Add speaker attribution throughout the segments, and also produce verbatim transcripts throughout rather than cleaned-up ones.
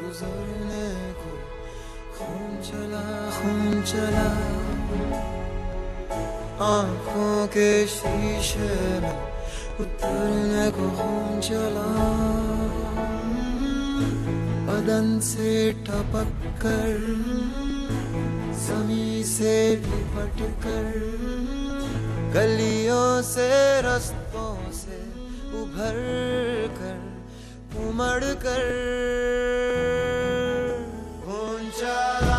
Speaker 1: गुजरने को खून चला खून चला, आंखों के शीशे में उतरने को खून चला, बदन से टपक कर ज़मीं से लिपट कर, गलियों से रस्तों से उभर कर उमड़ कर खून चला।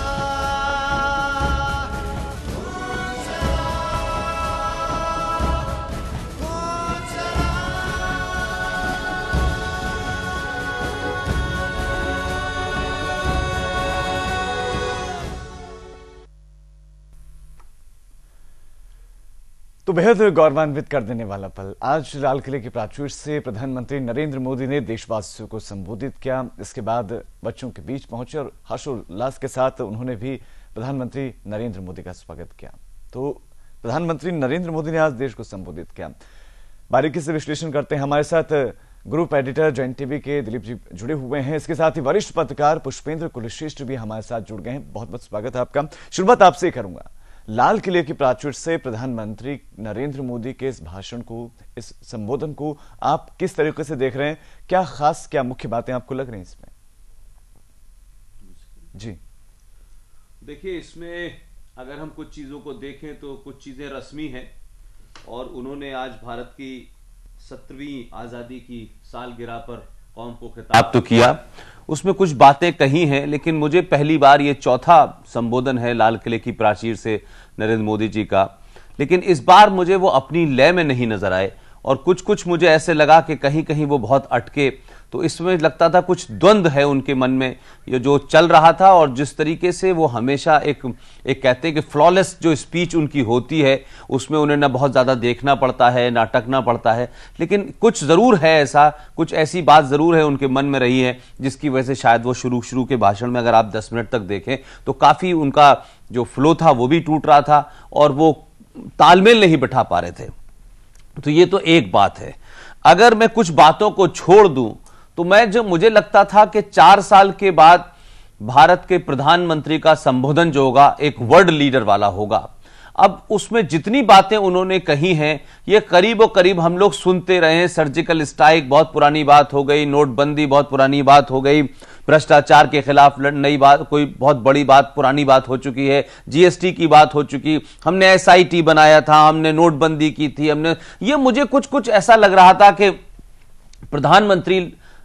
Speaker 2: तो बेहद गौरवान्वित कर देने वाला पल आज लाल किले की प्राचीर से प्रधानमंत्री नरेंद्र मोदी ने देशवासियों को संबोधित किया। इसके बाद बच्चों के बीच पहुंचे और हर्षोल्लास के साथ उन्होंने भी प्रधानमंत्री नरेंद्र मोदी का स्वागत किया। तो प्रधानमंत्री नरेंद्र मोदी ने आज देश को संबोधित किया। बारीकी से विश्लेषण करते हैं। हमारे साथ ग्रुप एडिटर जैन टीवी के दिलीप जी जुड़े हुए हैं। इसके साथ ही वरिष्ठ पत्रकार पुष्पेंद्र कुलश्रेष्ठ भी हमारे साथ जुड़ गए हैं। बहुत बहुत स्वागत है आपका। शुरुआत आपसे करूंगा, लाल किले की प्राचीर से प्रधानमंत्री नरेंद्र मोदी के इस भाषण को, इस संबोधन को आप किस तरीके से देख रहे हैं? क्या खास, क्या मुख्य बातें आपको लग रही हैं इसमें? जी
Speaker 3: देखिए, इसमें अगर हम कुछ चीजों को देखें तो कुछ चीजें रस्मी हैं और उन्होंने आज भारत की सत्रहवीं आजादी की सालगिरह पर कौम को खिताब तो किया, उसमें कुछ बातें कही हैं, लेकिन मुझे पहली बार ये चौथा संबोधन है लाल किले की प्राचीर से नरेंद्र मोदी जी का, लेकिन इस बार मुझे वो अपनी लय में नहीं नजर आए और कुछ कुछ मुझे ऐसे लगा कि कहीं कहीं वो बहुत अटके। तो इसमें लगता था कुछ द्वंद्व है उनके मन में, ये जो चल रहा था और जिस तरीके से वो हमेशा एक एक कहते हैं कि फ्लॉलेस जो स्पीच उनकी होती है उसमें उन्हें ना बहुत ज्यादा देखना पड़ता है ना अटकना पड़ता है, लेकिन कुछ जरूर है ऐसा, कुछ ऐसी बात जरूर है उनके मन में रही है जिसकी वजह से शायद वो शुरू शुरू के भाषण में अगर आप दस मिनट तक देखें तो काफी उनका जो फ्लो था वो भी टूट रहा था और वो तालमेल नहीं बिठा पा रहे थे। तो ये तो एक बात है। अगर मैं कुछ बातों को छोड़ दूं तो मैं जो मुझे लगता था कि चार साल के बाद भारत के प्रधानमंत्री का संबोधन जो होगा एक वर्ल्ड लीडर वाला होगा। अब उसमें जितनी बातें उन्होंने कही हैं ये करीब करीब हम लोग सुनते रहे हैं। सर्जिकल स्ट्राइक बहुत पुरानी बात हो गई, नोटबंदी बहुत पुरानी बात हो गई, भ्रष्टाचार के खिलाफ नई बात, कोई बहुत बड़ी बात पुरानी बात हो चुकी है, जीएसटी की बात हो चुकी, हमने एसआईटी बनाया था, हमने नोटबंदी की थी, हमने ये मुझे कुछ कुछ ऐसा लग रहा था कि प्रधानमंत्री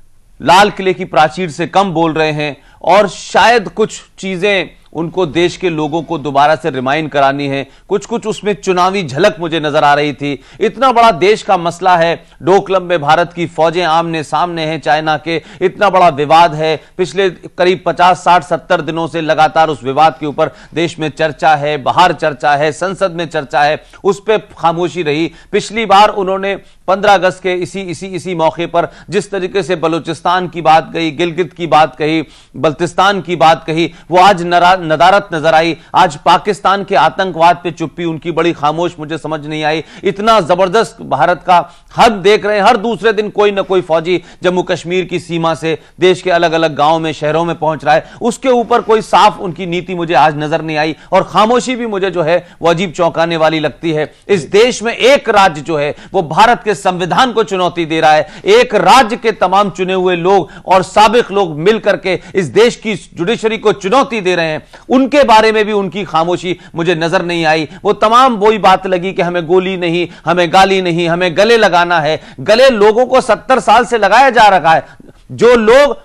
Speaker 3: लाल किले की प्राचीर से कम बोल रहे हैं और शायद कुछ चीजें उनको देश के लोगों को दोबारा से रिमाइंड करानी है। कुछ कुछ उसमें चुनावी झलक मुझे नजर आ रही थी। इतना बड़ा देश का मसला है, डोकलम में भारत की फौजें आमने सामने हैं चाइना के, इतना बड़ा विवाद है, पिछले करीब पचास साठ सत्तर दिनों से लगातार उस विवाद के ऊपर देश में चर्चा है, बाहर चर्चा है, संसद में चर्चा है, उस पर खामोशी रही। पिछली बार उन्होंने पंद्रह अगस्त के इसी इसी इसी मौके पर जिस तरीके से बलूचिस्तान की बात कही, गिलगित की बात कही, बल्तिस्तान की बात कही, वो आज नरा नदारत नजर आई। आज पाकिस्तान के आतंकवाद पे चुप्पी उनकी बड़ी खामोश, मुझे समझ नहीं आई। इतना जबरदस्त भारत का हद देख रहे हैं, हर दूसरे दिन कोई ना कोई फौजी जम्मू कश्मीर की सीमा से देश के अलग अलग गांव में, शहरों में पहुंच रहा है, उसके ऊपर कोई साफ उनकी नीति मुझे आज नजर नहीं आई। और खामोशी भी मुझे जो है वो अजीब चौंकाने वाली लगती है। इस देश में एक राज्य जो है वो भारत के संविधान को चुनौती दे रहा है, एक राज्य के तमाम चुने हुए लोग और साबिक लोग मिलकर के इस देश की जुडिशरी को चुनौती दे रहे हैं, उनके बारे में भी उनकी खामोशी मुझे नजर नहीं आई। वो तमाम वही बात लगी कि हमें गोली नहीं, हमें गाली नहीं, हमें गले लगाना है। गले लोगों को सत्तर साल से लगाया जा रखा है। जो लोग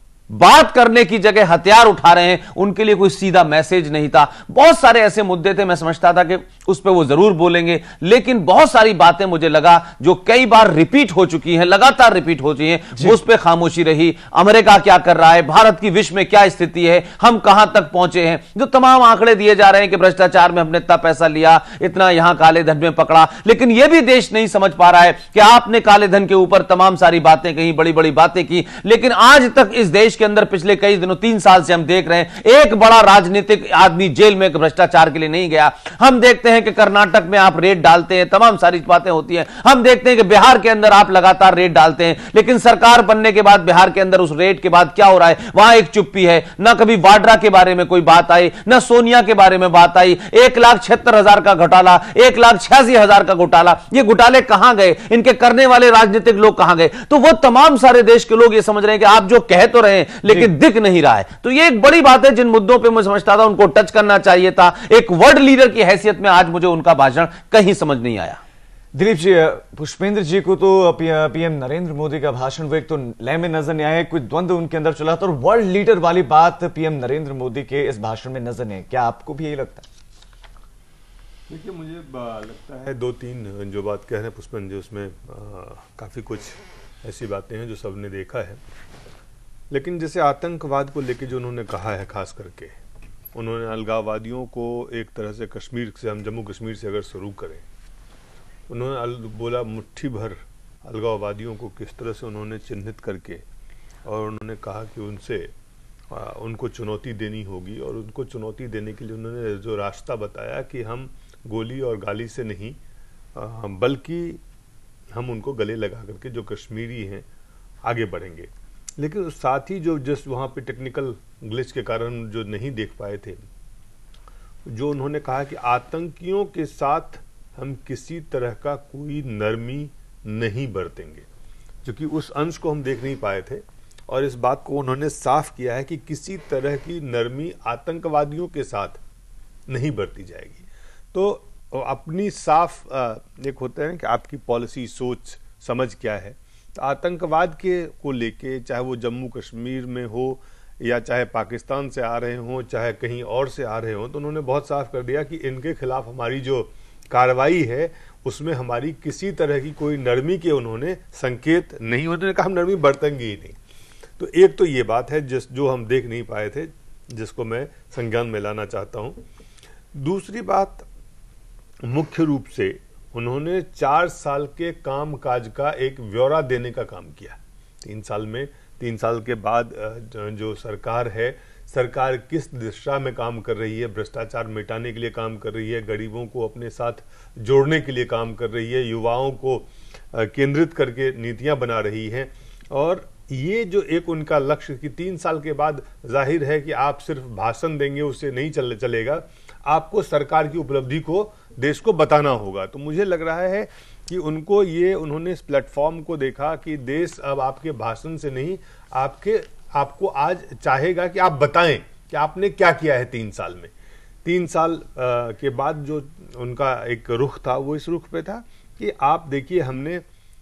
Speaker 3: बात करने की जगह हथियार उठा रहे हैं उनके लिए कोई सीधा मैसेज नहीं था। बहुत सारे ऐसे मुद्दे थे, मैं समझता था कि उस पर वो जरूर बोलेंगे, लेकिन बहुत सारी बातें मुझे लगा जो कई बार रिपीट हो चुकी हैं, लगातार रिपीट हो चुकी हैं, उस पर खामोशी रही। अमेरिका क्या कर रहा है, भारत की विश्व में क्या स्थिति है, हम कहां तक पहुंचे हैं, जो तमाम आंकड़े दिए जा रहे हैं कि भ्रष्टाचार में हमने इतना पैसा लिया, इतना यहां काले धन में पकड़ा, लेकिन यह भी देश नहीं समझ पा रहा है कि आपने काले धन के ऊपर तमाम सारी बातें कही, बड़ी बड़ी बातें की, लेकिन आज तक इस देश के अंदर पिछले कई दिनों, तीन साल से हम देख रहे हैं एक बड़ा राजनीतिक आदमी जेल में भ्रष्टाचार के लिए नहीं गया। हम देखते हैं हैं कि कर्नाटक में आप रेड डालते हैं, तमाम सारी बातें होती हैं। हम देखते हैं कि बिहार के अंदर आप लगातार रेड डालते हैं, लेकिन सरकार बनने के बाद बिहार के अंदर उस रेड के बाद क्या हो रहा है, वहां एक चुप्पी है। ना कभी वाड्रा के बारे में कोई बात आई, ना सोनिया के बारे में बात आई। एक लाख छिहत्तर हजार का घोटाला, एक लाख छियासी हजार का घोटाला, ये घोटाले कहां गए, इनके करने वाले राजनीतिक लोग कहां गए? तो वो तमाम सारे देश के लोग ये समझ रहे हैं कि आप जो कह तो रहे हैं लेकिन दिख नहीं रहा है। तो ये एक बड़ी बात है जिन मुद्दों पे मैं समझता था उनको टच करना चाहिए था। एक वर्ल्ड लीडर की हैसियत में आज मुझे उनका भाषण कहीं समझ नहीं आया।
Speaker 2: दिलीप जी, पुष्पेंद्र जी को तो पीएम नरेंद्र मोदी का भाषण वो एक तो लय में नजर नहीं आया, कोई द्वंद्व उनके अंदर चला था और वर्ल्ड लीडर वाली बात पीएम नरेंद्र मोदी के इस भाषण में नजर नहीं। क्या आपको भी यही लगता है?
Speaker 4: देखिए, मुझे लगता है दो तीन जो बात कह रहे हैं पुष्पेंद्र जी, उसमें काफ़ी कुछ ऐसी बातें हैं जो सबने देखा है। लेकिन जैसे आतंकवाद को लेके जो उन्होंने कहा है, खास करके उन्होंने अलगाववादियों को एक तरह से कश्मीर से, हम जम्मू कश्मीर से अगर शुरू करें, उन्होंने बोला मुट्ठी भर अलगाववादियों को किस तरह से उन्होंने चिन्हित करके, और उन्होंने कहा कि उनसे आ, उनको चुनौती देनी होगी। और उनको चुनौती देने के लिए उन्होंने जो रास्ता बताया कि हम गोली और गाली से नहीं, आ, बल्कि हम उनको गले लगा करके जो कश्मीरी हैं आगे बढ़ेंगे। लेकिन साथ ही जो जस्ट वहाँ पे टेक्निकल ग्लिच के कारण जो नहीं देख पाए थे, जो उन्होंने कहा कि आतंकियों के साथ हम किसी तरह का कोई नरमी नहीं बरतेंगे, क्योंकि उस अंश को हम देख नहीं पाए थे। और इस बात को उन्होंने साफ किया है कि किसी तरह की नरमी आतंकवादियों के साथ नहीं बरती जाएगी। तो अपनी साफ एक होता है कि आपकी पॉलिसी, सोच समझ क्या है। तो आतंकवाद के को लेके, चाहे वो जम्मू कश्मीर में हो या चाहे पाकिस्तान से आ रहे हों, चाहे कहीं और से आ रहे हों, तो उन्होंने बहुत साफ कर दिया कि इनके खिलाफ हमारी जो कार्रवाई है उसमें हमारी किसी तरह की कोई नरमी के उन्होंने संकेत नहीं, उन्होंने कहा हम नरमी बरतेंगे ही नहीं। तो एक तो ये बात है जिस जो हम देख नहीं पाए थे, जिसको मैं संज्ञान में लाना चाहता हूँ। दूसरी बात, मुख्य रूप से उन्होंने चार साल के काम काज का एक ब्यौरा देने का काम किया। तीन साल में तीन साल के बाद जो सरकार है, सरकार किस दिशा में काम कर रही है, भ्रष्टाचार मिटाने के लिए काम कर रही है, गरीबों को अपने साथ जोड़ने के लिए काम कर रही है, युवाओं को केंद्रित करके नीतियां बना रही है। और ये जो एक उनका लक्ष्य कि तीन साल के बाद जाहिर है कि आप सिर्फ भाषण देंगे उससे नहीं चल चलेगा, आपको सरकार की उपलब्धि को देश को बताना होगा। तो मुझे लग रहा है कि उनको ये, उन्होंने इस प्लेटफॉर्म को देखा कि देश अब आपके भाषण से नहीं, आपके आपको आज चाहेगा कि आप बताएं कि आपने क्या किया है तीन साल में। तीन साल आ, के बाद जो उनका एक रुख था वो इस रुख पे था कि आप देखिए, हमने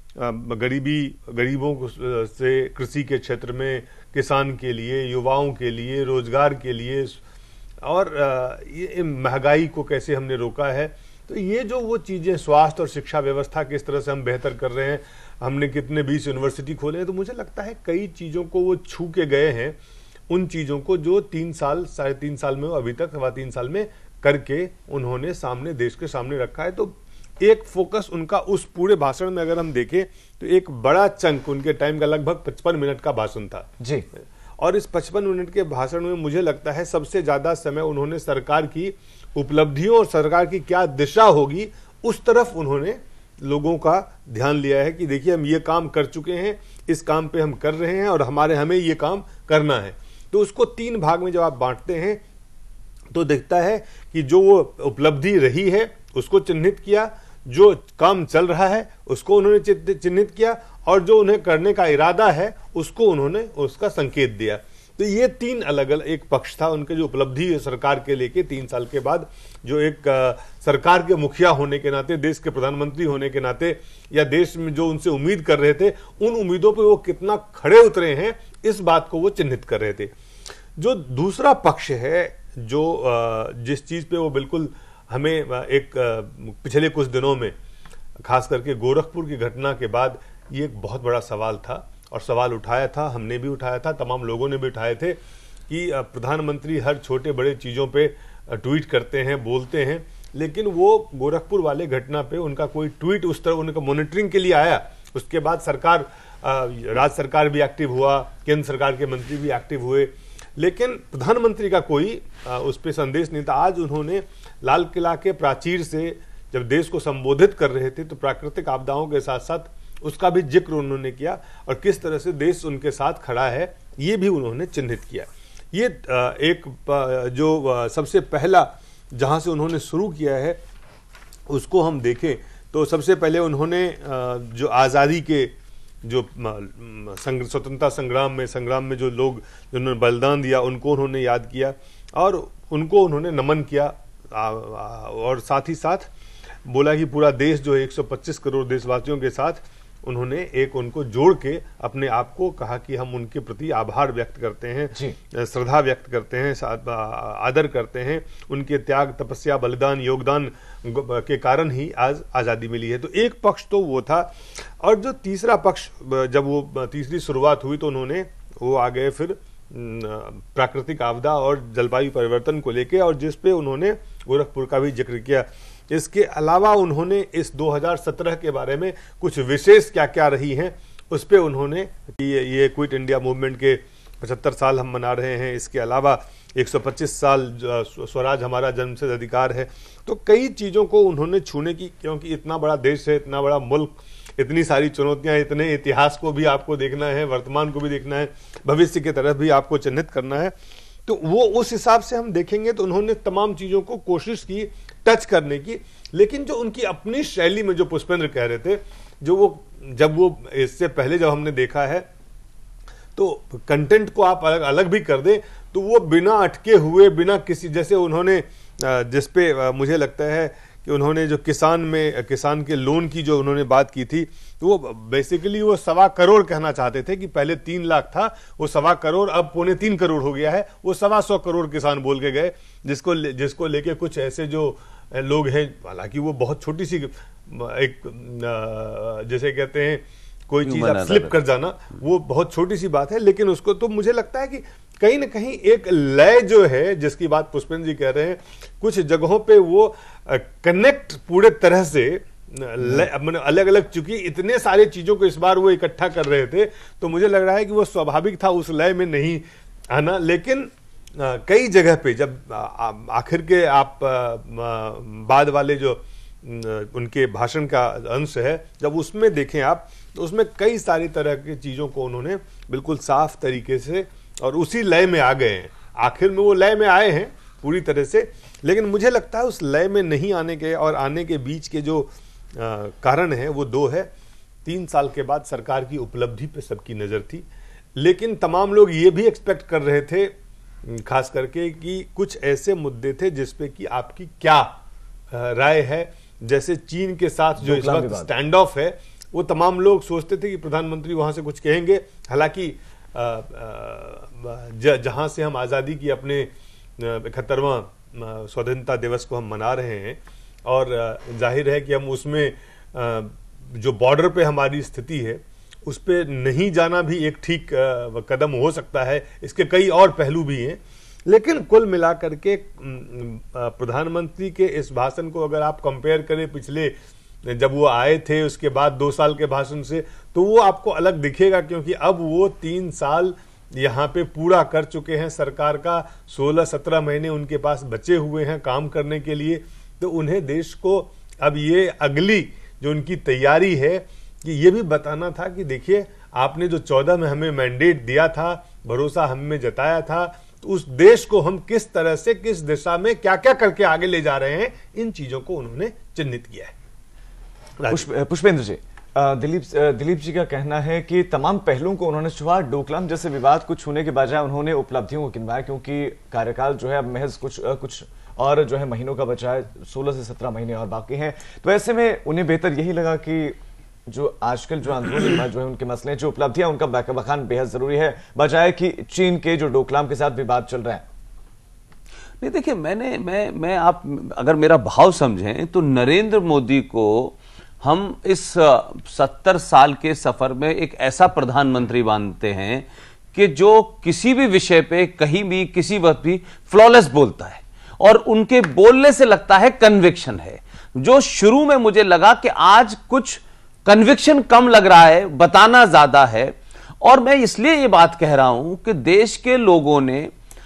Speaker 4: गरीबी गरीबों को से कृषि के क्षेत्र में, किसान के लिए, युवाओं के लिए, रोजगार के लिए, और ये महंगाई को कैसे हमने रोका है। तो ये जो वो चीज़ें, स्वास्थ्य और शिक्षा व्यवस्था किस तरह से हम बेहतर कर रहे हैं, हमने कितने बीस यूनिवर्सिटी खोले हैं। तो मुझे लगता है कई चीज़ों को वो छू के गए हैं, उन चीज़ों को जो तीन साल साढ़े तीन साल में, अभी तक सवा तीन साल में करके उन्होंने सामने, देश के सामने रखा है। तो एक फोकस उनका उस पूरे भाषण में अगर हम देखें तो एक बड़ा चंक उनके टाइम का लगभग पचपन मिनट का भाषण था
Speaker 2: जी।
Speaker 4: और इस पचपन मिनट के भाषण में मुझे लगता है सबसे ज्यादा समय उन्होंने सरकार की उपलब्धियों और सरकार की क्या दिशा होगी उस तरफ उन्होंने लोगों का ध्यान लिया है कि देखिए हम ये काम कर चुके हैं, इस काम पे हम कर रहे हैं और हमारे हमें ये काम करना है। तो उसको तीन भाग में जब आप बांटते हैं तो दिखता है कि जो वो उपलब्धि रही है उसको चिन्हित किया, जो काम चल रहा है उसको उन्होंने चिन्हित किया, और जो उन्हें करने का इरादा है उसको उन्होंने उसका संकेत दिया। तो ये तीन अलग अलग एक पक्ष था उनके, जो उपलब्धि है सरकार के लेके तीन साल के बाद, जो एक आ, सरकार के मुखिया होने के नाते, देश के प्रधानमंत्री होने के नाते, या देश में जो उनसे उम्मीद कर रहे थे उन उम्मीदों पे वो कितना खड़े उतरे हैं, इस बात को वो चिन्हित कर रहे थे। जो दूसरा पक्ष है, जो आ, जिस चीज पे वो बिल्कुल हमें एक पिछले कुछ दिनों में, खास करके गोरखपुर की घटना के बाद, ये एक बहुत बड़ा सवाल था और सवाल उठाया था, हमने भी उठाया था, तमाम लोगों ने भी उठाए थे कि प्रधानमंत्री हर छोटे बड़े चीज़ों पे ट्वीट करते हैं, बोलते हैं, लेकिन वो गोरखपुर वाले घटना पे उनका कोई ट्वीट उस तरह उनका मॉनिटरिंग के लिए आया। उसके बाद सरकार, राज्य सरकार भी एक्टिव हुआ, केंद्र सरकार के मंत्री भी एक्टिव हुए, लेकिन प्रधानमंत्री का कोई आ, उस पर संदेश नहीं था। आज उन्होंने लाल किला के प्राचीर से जब देश को संबोधित कर रहे थे तो प्राकृतिक आपदाओं के साथ साथ उसका भी जिक्र उन्होंने किया और किस तरह से देश उनके साथ खड़ा है ये भी उन्होंने चिन्हित किया। ये एक जो सबसे पहला जहां से उन्होंने शुरू किया है उसको हम देखें तो सबसे पहले उन्होंने जो आज़ादी के जो स्वतंत्रता संग्राम में संग्राम में जो लोग जिन्होंने बलिदान दिया उनको उन्होंने याद किया और उनको उन्होंने नमन किया और साथ ही साथ बोला कि पूरा देश जो एक सौ पच्चीस करोड़ देशवासियों के साथ उन्होंने एक उनको जोड़ के अपने आप को कहा कि हम उनके प्रति आभार व्यक्त करते हैं, श्रद्धा व्यक्त करते हैं, आदर करते हैं। उनके त्याग, तपस्या, बलिदान, योगदान के कारण ही आज आज़ादी मिली है। तो एक पक्ष तो वो था और जो तीसरा पक्ष जब वो तीसरी शुरुआत हुई तो उन्होंने वो आ गए फिर प्राकृतिक आपदा और जलवायु परिवर्तन को लेके और जिस पे उन्होंने गोरखपुर का भी जिक्र किया। इसके अलावा उन्होंने इस दो हज़ार सत्रह के बारे में कुछ विशेष क्या क्या रही हैं उस पे उन्होंने ये, ये क्विट इंडिया मूवमेंट के पचहत्तर साल हम मना रहे हैं, इसके अलावा एक सौ पच्चीस साल स्वराज हमारा जन्मसिद्ध अधिकार है। तो कई चीज़ों को उन्होंने छूने की, क्योंकि इतना बड़ा देश है, इतना बड़ा मुल्क, इतनी सारी चुनौतियां, इतने इतिहास को भी आपको देखना है, वर्तमान को भी देखना है, भविष्य की तरफ भी आपको चिन्हित करना है। तो वो उस हिसाब से हम देखेंगे तो उन्होंने तमाम चीज़ों को कोशिश की टच करने की, लेकिन जो उनकी अपनी शैली में जो पुष्पेंद्र कह रहे थे, जो वो जब वो इससे पहले जब हमने देखा है तो कंटेंट को आप अलग अलग भी कर दें तो वो बिना अटके हुए, बिना किसी, जैसे उन्होंने जिस पे मुझे लगता है कि उन्होंने जो किसान में किसान के लोन की जो उन्होंने बात की थी तो वो बेसिकली वो सवा करोड़ कहना चाहते थे कि पहले तीन लाख था, वो सवा करोड़ अब पौने तीन करोड़ हो गया है। वो सवा सौ करोड़ किसान बोल के गए, जिसको जिसको लेके कुछ ऐसे जो लोग हैं, हालांकि वो बहुत छोटी सी एक जैसे कहते हैं कोई चीज आप स्लिप कर जाना, वो बहुत छोटी सी बात है, लेकिन उसको तो मुझे लगता है कि कहीं ना कहीं एक लय जो है जिसकी बात पुष्पेंद्र जी कह रहे हैं, कुछ जगहों पे वो कनेक्ट पूरे तरह से अलग अलग, चूंकि इतने सारे चीजों को इस बार वो इकट्ठा कर रहे थे तो मुझे लग रहा है कि वो स्वाभाविक था उस लय में नहीं आना। लेकिन आ, कई जगह पे जब आखिर के आप आ, आ, बाद वाले जो उनके भाषण का अंश है जब उसमें देखें आप तो उसमें कई सारी तरह की चीजों को उन्होंने बिल्कुल साफ तरीके से और उसी लय में आ गए हैं। आखिर में वो लय में आए हैं पूरी तरह से, लेकिन मुझे लगता है उस लय में नहीं आने के और आने के बीच के जो आ, कारण है वो दो है। तीन साल के बाद सरकार की उपलब्धि पे सबकी नजर थी, लेकिन तमाम लोग ये भी एक्सपेक्ट कर रहे थे खास करके कि कुछ ऐसे मुद्दे थे जिसपे कि आपकी क्या राय है। जैसे चीन के साथ जो इस वक्त स्टैंड ऑफ है, वो तमाम लोग सोचते थे कि प्रधानमंत्री वहां से कुछ कहेंगे। हालांकि जहां से हम आज़ादी की अपने इकहत्तरवां स्वतंत्रता दिवस को हम मना रहे हैं और जाहिर है कि हम उसमें जो बॉर्डर पे हमारी स्थिति है उस पे नहीं जाना भी एक ठीक कदम हो सकता है। इसके कई और पहलू भी हैं, लेकिन कुल मिलाकर के प्रधानमंत्री के इस भाषण को अगर आप कंपेयर करें पिछले जब वो आए थे उसके बाद दो साल के भाषण से, तो वो आपको अलग दिखेगा, क्योंकि अब वो तीन साल यहाँ पे पूरा कर चुके हैं। सरकार का सोलह सत्रह महीने उनके पास बचे हुए हैं काम करने के लिए। तो उन्हें देश को अब ये अगली जो उनकी तैयारी है कि ये भी बताना था कि देखिए आपने जो चौदह में हमें मैंडेट दिया था, भरोसा हमें जताया था, तो उस देश को हम किस तरह से किस दिशा में क्या क्या करके आगे ले जा रहे हैं, इन चीजों को उन्होंने चिन्हित किया है।
Speaker 2: पुष्प, पुष्पेंद्र जी, दिलीप दिलीप जी का कहना है कि तमाम पहलुओं को उन्होंने छुआ, डोकलाम जैसे विवाद को छूने के बजाय उन्होंने उपलब्धियों को गिनवाया, क्योंकि कार्यकाल जो है अब महज कुछ कुछ और जो है महीनों का बचा है, सोलह से सत्रह महीने और बाकी हैं। तो ऐसे में उन्हें बेहतर यही लगा कि जो आजकल जो आंदोलन जो है उनके मसले, जो उपलब्धियां उनका बखान बेहद जरूरी है, बजाय कि चीन के जो डोकलाम के साथ विवाद चल रहा है।
Speaker 3: नहीं, देखिए मैंने मैं मैं आप अगर मेरा भाव समझें तो नरेंद्र मोदी को हम इस सत्तर साल के सफर में एक ऐसा प्रधानमंत्री मानते हैं कि जो किसी भी विषय पे कहीं भी किसी वक्त भी फ्लॉलेस बोलता है और उनके बोलने से लगता है कन्विक्शन है। जो शुरू में मुझे लगा कि आज कुछ कन्विक्शन कम लग रहा है, बताना ज्यादा है। और मैं इसलिए ये बात कह रहा हूं कि देश के लोगों ने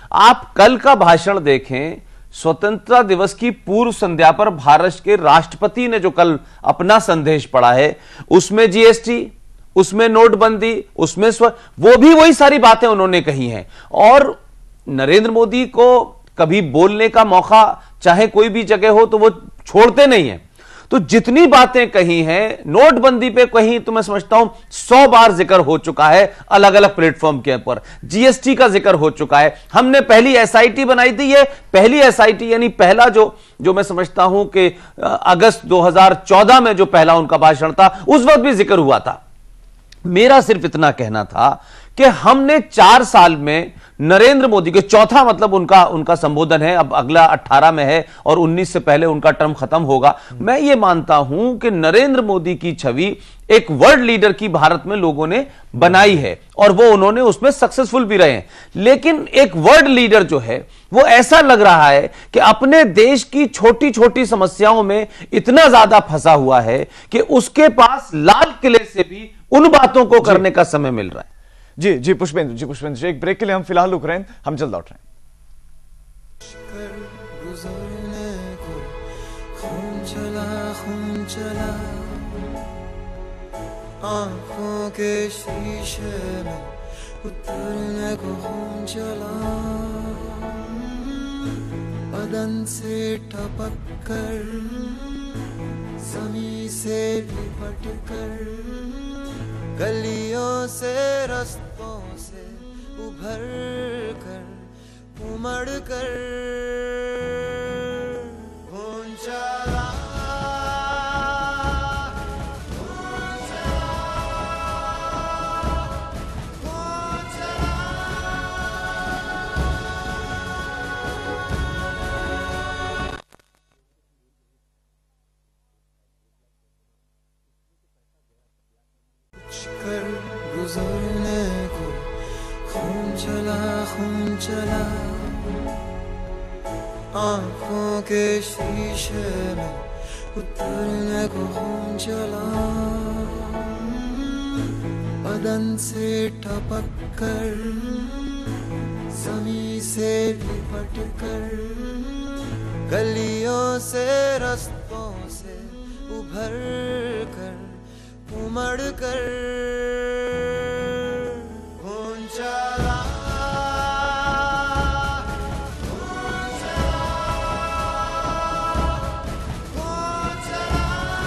Speaker 3: आप कल का भाषण देखें, स्वतंत्रता दिवस की पूर्व संध्या पर भारत के राष्ट्रपति ने जो कल अपना संदेश पढ़ा है, उसमें जीएसटी, उसमें नोटबंदी, उसमें स्व वो भी वही सारी बातें उन्होंने कही हैं। और नरेंद्र मोदी को कभी बोलने का मौका चाहे कोई भी जगह हो तो वो छोड़ते नहीं हैं। तो जितनी बातें कही हैं, नोटबंदी पे कहीं तो मैं समझता हूं सौ बार जिक्र हो चुका है अलग अलग प्लेटफॉर्म के ऊपर। जीएसटी का जिक्र हो चुका है। हमने पहली एसआईटी बनाई थी, ये पहली एसआईटी यानी पहला जो जो मैं समझता हूं कि अगस्त दो हज़ार चौदह में जो पहला उनका भाषण था, उस वक्त भी जिक्र हुआ था। मेरा सिर्फ इतना कहना था कि हमने चार साल में नरेंद्र मोदी के, चौथा मतलब उनका उनका संबोधन है, अब अगला अठारह में है और उन्नीस से पहले उनका टर्म खत्म होगा। मैं ये मानता हूं कि नरेंद्र मोदी की छवि एक वर्ल्ड लीडर की भारत में लोगों ने बनाई है और वो उन्होंने उसमें सक्सेसफुल भी रहे हैं। लेकिन एक वर्ल्ड लीडर जो है वो ऐसा लग रहा है कि अपने देश की छोटी छोटी समस्याओं में इतना ज्यादा फंसा हुआ है कि उसके पास लाल किले से भी उन बातों को करने का समय मिल रहा है।
Speaker 2: जी जी पुष्पेंद्र जी पुष्पेंद्र जी एक ब्रेक के लिए हम फिलहाल रुक रहे हैं, हम जल्द लौट रहे हैं।
Speaker 1: गुजरने को खून चला खून चला, आंखों के शीशे में उतरने को खून चला, बदन से टपक कर जमीन से लिपट कर, गलियों से रस्तों से उभर कर उमड़ कर खून चला खून चला खून चला। कर गुजरने को खून चला खून चला, आंखों के शीशे में उतरने को खून चला, बदन से टपक कर जमीन से लिपट कर, गलियों से रस्तों से उभर कर उमड़ कर खून चला खून चला खून चला।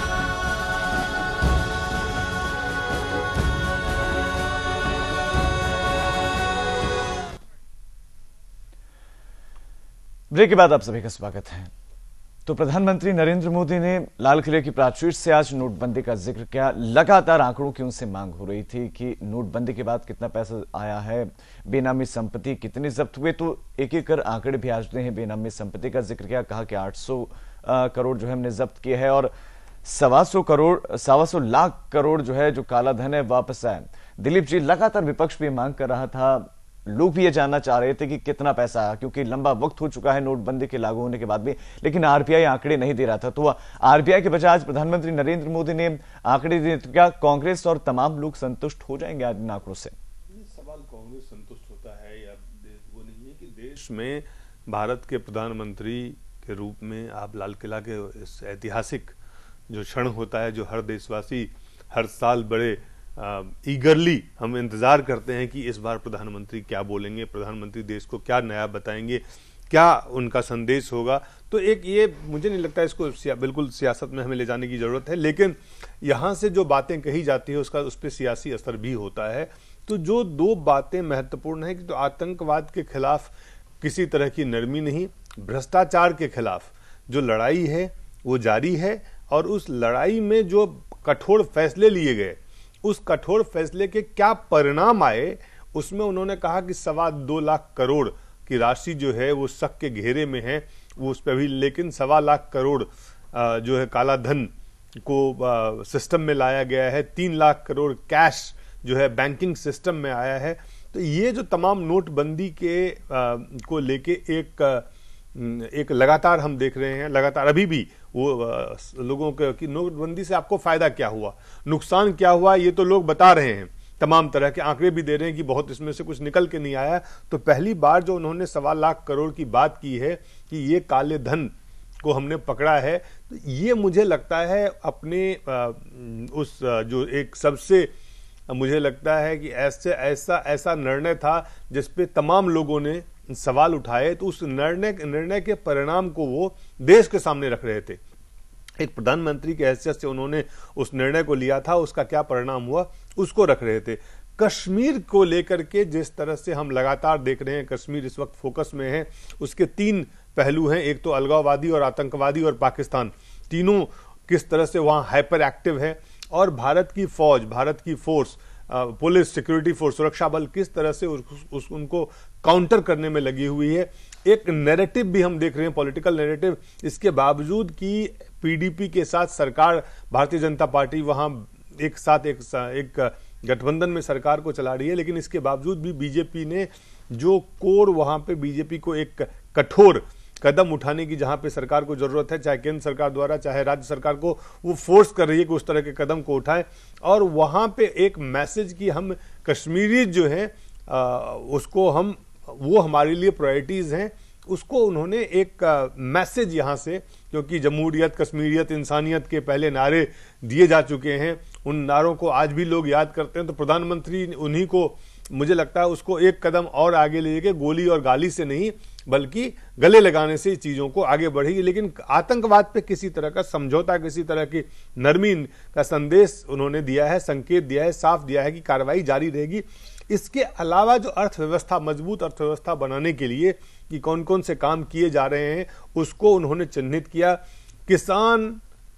Speaker 2: ब्रेक के बाद आप सभी का स्वागत है। तो प्रधानमंत्री नरेंद्र मोदी ने लाल किले की प्राचीर से आज नोटबंदी का जिक्र किया। लगातार आंकड़ों की उनसे मांग हो रही थी कि नोटबंदी के बाद कितना पैसा आया है, बेनामी संपत्ति कितनी जब्त हुए, तो एक एक कर आंकड़े भी आज हैं। बेनामी संपत्ति का जिक्र किया, कहा कि आठ सौ करोड़ जो है हमने जब्त किए हैं और सवा सौ करोड़ सवा सौ लाख करोड़ जो है जो काला धन है वापस आए। दिलीप जी, लगातार विपक्ष भी मांग कर रहा था, लोग भी ये जानना चाह रहे थे कि कितना पैसा आया, क्योंकि लंबा वक्त हो चुका है नोटबंदी के लागू होने के बाद भी, लेकिन आरबीआई आंकड़े नहीं दे रहा था। तो आरबीआई के बजाय आज प्रधानमंत्री नरेंद्र मोदी ने आंकड़े दिए, तो क्या कांग्रेस और तमाम लोग संतुष्ट हो जाएंगे आज इन आंकड़ों से?
Speaker 4: सवाल कांग्रेस संतुष्ट होता है या वो नहीं है कि देश में भारत के प्रधानमंत्री के रूप में आप लाल किला के इस ऐतिहासिक जो क्षण होता है, जो हर देशवासी हर साल बड़े ईगरली हम इंतजार करते हैं कि इस बार प्रधानमंत्री क्या बोलेंगे, प्रधानमंत्री देश को क्या नया बताएंगे, क्या उनका संदेश होगा। तो एक ये मुझे नहीं लगता इसको सिया, बिल्कुल सियासत में हमें ले जाने की जरूरत है, लेकिन यहाँ से जो बातें कही जाती है उसका उस पर सियासी असर भी होता है। तो जो दो बातें महत्वपूर्ण है कि तो आतंकवाद के खिलाफ किसी तरह की नरमी नहीं, भ्रष्टाचार के खिलाफ जो लड़ाई है वो जारी है और उस लड़ाई में जो कठोर फैसले लिए गए, उस कठोर फैसले के क्या परिणाम आए, उसमें उन्होंने कहा कि सवा दो लाख करोड़ की राशि जो है वो शक के घेरे में है, वो उस पर भी, लेकिन सवा लाख करोड़ जो है काला धन को सिस्टम में लाया गया है, तीन लाख करोड़ कैश जो है बैंकिंग सिस्टम में आया है। तो ये जो तमाम नोटबंदी के आ, को लेके एक एक लगातार हम देख रहे हैं, लगातार अभी भी वो लोगों के कि नोटबंदी से आपको फायदा क्या हुआ, नुकसान क्या हुआ, ये तो लोग बता रहे हैं। तमाम तरह के आंकड़े भी दे रहे हैं कि बहुत इसमें से कुछ निकल के नहीं आया। तो पहली बार जो उन्होंने सवा लाख करोड़ की बात की है कि ये काले धन को हमने पकड़ा है, तो ये मुझे लगता है अपने उस जो एक सबसे मुझे लगता है कि ऐसे ऐसा ऐसा निर्णय था जिस पे तमाम लोगों ने सवाल उठाए, तो उस निर्णय निर्णय के परिणाम को वो देश के सामने रख रहे थे। एक प्रधानमंत्री की हैसियत से उन्होंने उस निर्णय को लिया था, उसका क्या परिणाम हुआ उसको रख रहे थे। कश्मीर को लेकर के जिस तरह से हम लगातार देख रहे हैं, कश्मीर इस वक्त फोकस में है, उसके तीन पहलू हैं, एक तो अलगाववादी और आतंकवादी और पाकिस्तान, तीनों किस तरह से वहां हाइपर एक्टिव है, और भारत की फौज, भारत की फोर्स, पुलिस, सिक्योरिटी फोर्स, सुरक्षा बल किस तरह से उस, उस उनको काउंटर करने में लगी हुई है। एक नैरेटिव भी हम देख रहे हैं, पॉलिटिकल नैरेटिव, इसके बावजूद कि पीडीपी के साथ सरकार, भारतीय जनता पार्टी वहां एक साथ एक, एक गठबंधन में सरकार को चला रही है, लेकिन इसके बावजूद भी बीजेपी ने जो कोर वहां पे बीजेपी को एक कठोर कदम उठाने की जहां पे सरकार को जरूरत है, चाहे केंद्र सरकार द्वारा चाहे राज्य सरकार को, वो फोर्स कर रही है कि उस तरह के कदम को उठाएं, और वहां पे एक मैसेज कि हम कश्मीरी जो है आ, उसको हम वो हमारे लिए प्रायोरिटीज हैं, उसको उन्होंने एक मैसेज यहां से, क्योंकि जमहूरियत, कश्मीरियत, इंसानियत के पहले नारे दिए जा चुके हैं, उन नारों को आज भी लोग याद करते हैं, तो प्रधानमंत्री उन्हीं को मुझे लगता है उसको एक कदम और आगे लेके गोली और गाली से नहीं बल्कि गले लगाने से चीजों को आगे बढ़ेगी। लेकिन आतंकवाद पे किसी तरह का समझौता, किसी तरह की नरमी का संदेश उन्होंने दिया है, संकेत दिया है, साफ दिया है कि कार्रवाई जारी रहेगी। इसके अलावा जो अर्थव्यवस्था, मजबूत अर्थव्यवस्था बनाने के लिए कि कौन कौन से काम किए जा रहे हैं उसको उन्होंने चिन्हित किया। किसान,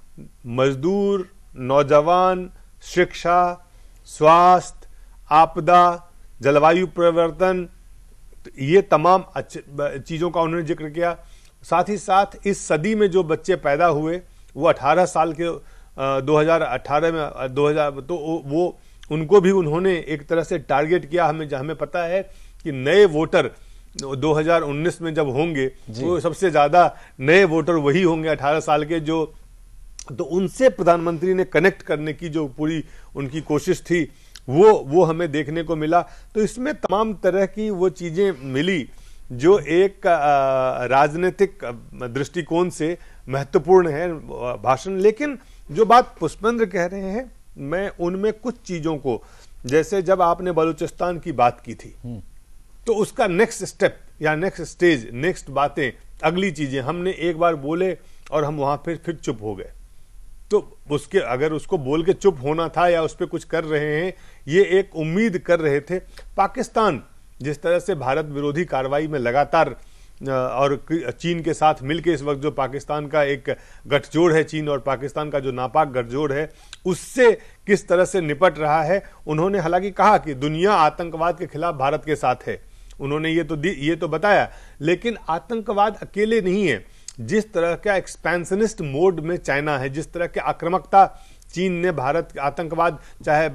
Speaker 4: मजदूर, नौजवान, शिक्षा, स्वास्थ्य, आपदा, जलवायु परिवर्तन, ये तमाम अच्छे चीजों का उन्होंने जिक्र किया। साथ ही साथ इस सदी में जो बच्चे पैदा हुए वो अठारह साल के दो हज़ार अठारह में दो हज़ार तो वो उनको भी उन्होंने एक तरह से टारगेट किया। हमें हमें पता है कि नए वोटर दो हज़ार उन्नीस में जब होंगे तो सबसे ज्यादा नए वोटर वही होंगे अठारह साल के, जो तो उनसे प्रधानमंत्री ने कनेक्ट करने की जो पूरी उनकी कोशिश थी वो वो हमें देखने को मिला। तो इसमें तमाम तरह की वो चीजें मिली जो एक राजनीतिक दृष्टिकोण से महत्वपूर्ण है भाषण। लेकिन जो बात पुष्पेंद्र कह रहे हैं, मैं उनमें कुछ चीजों को, जैसे जब आपने बलूचिस्तान की बात की थी तो उसका नेक्स्ट स्टेप या नेक्स्ट स्टेज, नेक्स्ट बातें, अगली चीजें हमने एक बार बोले और हम वहां फिर फिर चुप हो गए। तो उसके अगर उसको बोल के चुप होना था या उस पर कुछ कर रहे हैं, ये एक उम्मीद कर रहे थे। पाकिस्तान जिस तरह से भारत विरोधी कार्रवाई में लगातार और चीन के साथ मिलकर इस वक्त जो पाकिस्तान का एक गठजोड़ है, चीन और पाकिस्तान का जो नापाक गठजोड़ है, उससे किस तरह से निपट रहा है। उन्होंने हालांकि कहा कि दुनिया आतंकवाद के खिलाफ भारत के साथ है, उन्होंने ये तो ये तो बताया, लेकिन आतंकवाद अकेले नहीं है। जिस तरह का एक्सपेंशनिस्ट मोड में चाइना है, जिस तरह की आक्रामकता चीन ने भारत आतंकवाद, चाहे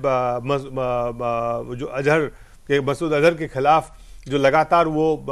Speaker 4: जो अजहर के मसूद अजहर के खिलाफ जो लगातार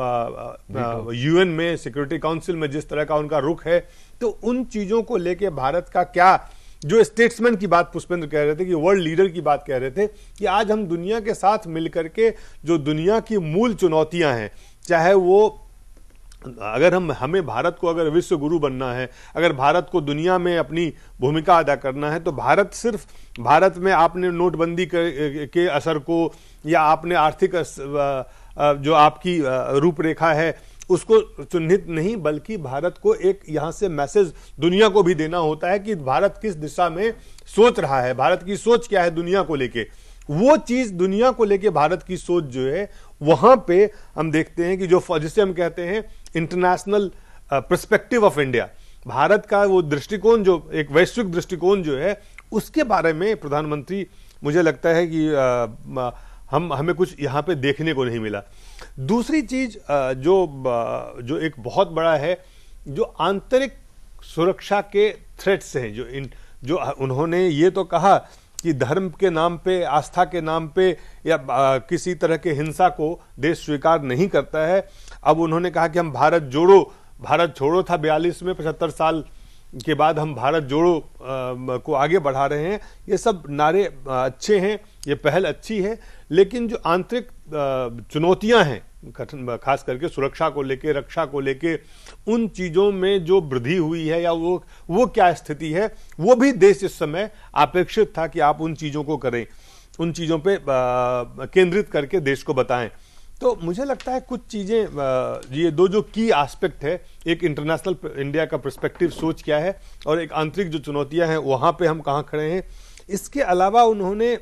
Speaker 4: वो यूएन में, सिक्योरिटी काउंसिल में जिस तरह का उनका रुख है, तो उन चीजों को लेके भारत का क्या, जो स्टेट्समैन की बात पुष्पेंद्र कह रहे थे कि वर्ल्ड लीडर की बात कह रहे थे कि आज हम दुनिया के साथ मिलकर के जो दुनिया की मूल चुनौतियां हैं, चाहे वो अगर हम हमें भारत को अगर विश्व गुरु बनना है, अगर भारत को दुनिया में अपनी भूमिका अदा करना है, तो भारत सिर्फ भारत में आपने नोटबंदी के असर को या आपने आर्थिक जो आपकी रूपरेखा है उसको चिन्हित नहीं, बल्कि भारत को एक यहां से मैसेज दुनिया को भी देना होता है कि भारत किस दिशा में सोच रहा है, भारत की सोच क्या है दुनिया को लेके। वो चीज दुनिया को लेके भारत की सोच जो है, वहां पे हम देखते हैं कि जो जिसे हम कहते हैं इंटरनेशनल पर्सपेक्टिव ऑफ इंडिया, भारत का वो दृष्टिकोण, जो एक वैश्विक दृष्टिकोण जो है, उसके बारे में प्रधानमंत्री, मुझे लगता है कि आ, हम हमें कुछ यहाँ पे देखने को नहीं मिला। दूसरी चीज जो जो एक बहुत बड़ा है, जो आंतरिक सुरक्षा के थ्रेट्स हैं, जो इन जो उन्होंने ये तो कहा कि धर्म के नाम पे, आस्था के नाम पे या आ, किसी तरह के हिंसा को देश स्वीकार नहीं करता है। अब उन्होंने कहा कि हम भारत जोड़ो, भारत छोड़ो था बयालीस में, पचहत्तर साल के बाद हम भारत जोड़ो आ, को आगे बढ़ा रहे हैं, ये सब नारे अच्छे हैं, ये पहल अच्छी है, लेकिन जो आंतरिक चुनौतियां हैं, खास करके सुरक्षा को लेके, रक्षा को लेके, उन चीजों में जो वृद्धि हुई है या वो वो क्या स्थिति है, वो भी देश इस समय अपेक्षित था कि आप उन चीजों को करें, उन चीजों पे केंद्रित करके देश को बताएं। तो मुझे लगता है कुछ चीजें, ये दो जो की एस्पेक्ट है, एक इंटरनेशनल इंडिया का पर्सपेक्टिव सोच क्या है और एक आंतरिक जो चुनौतियां हैं वहां पे हम कहां खड़े हैं। इसके अलावा उन्होंने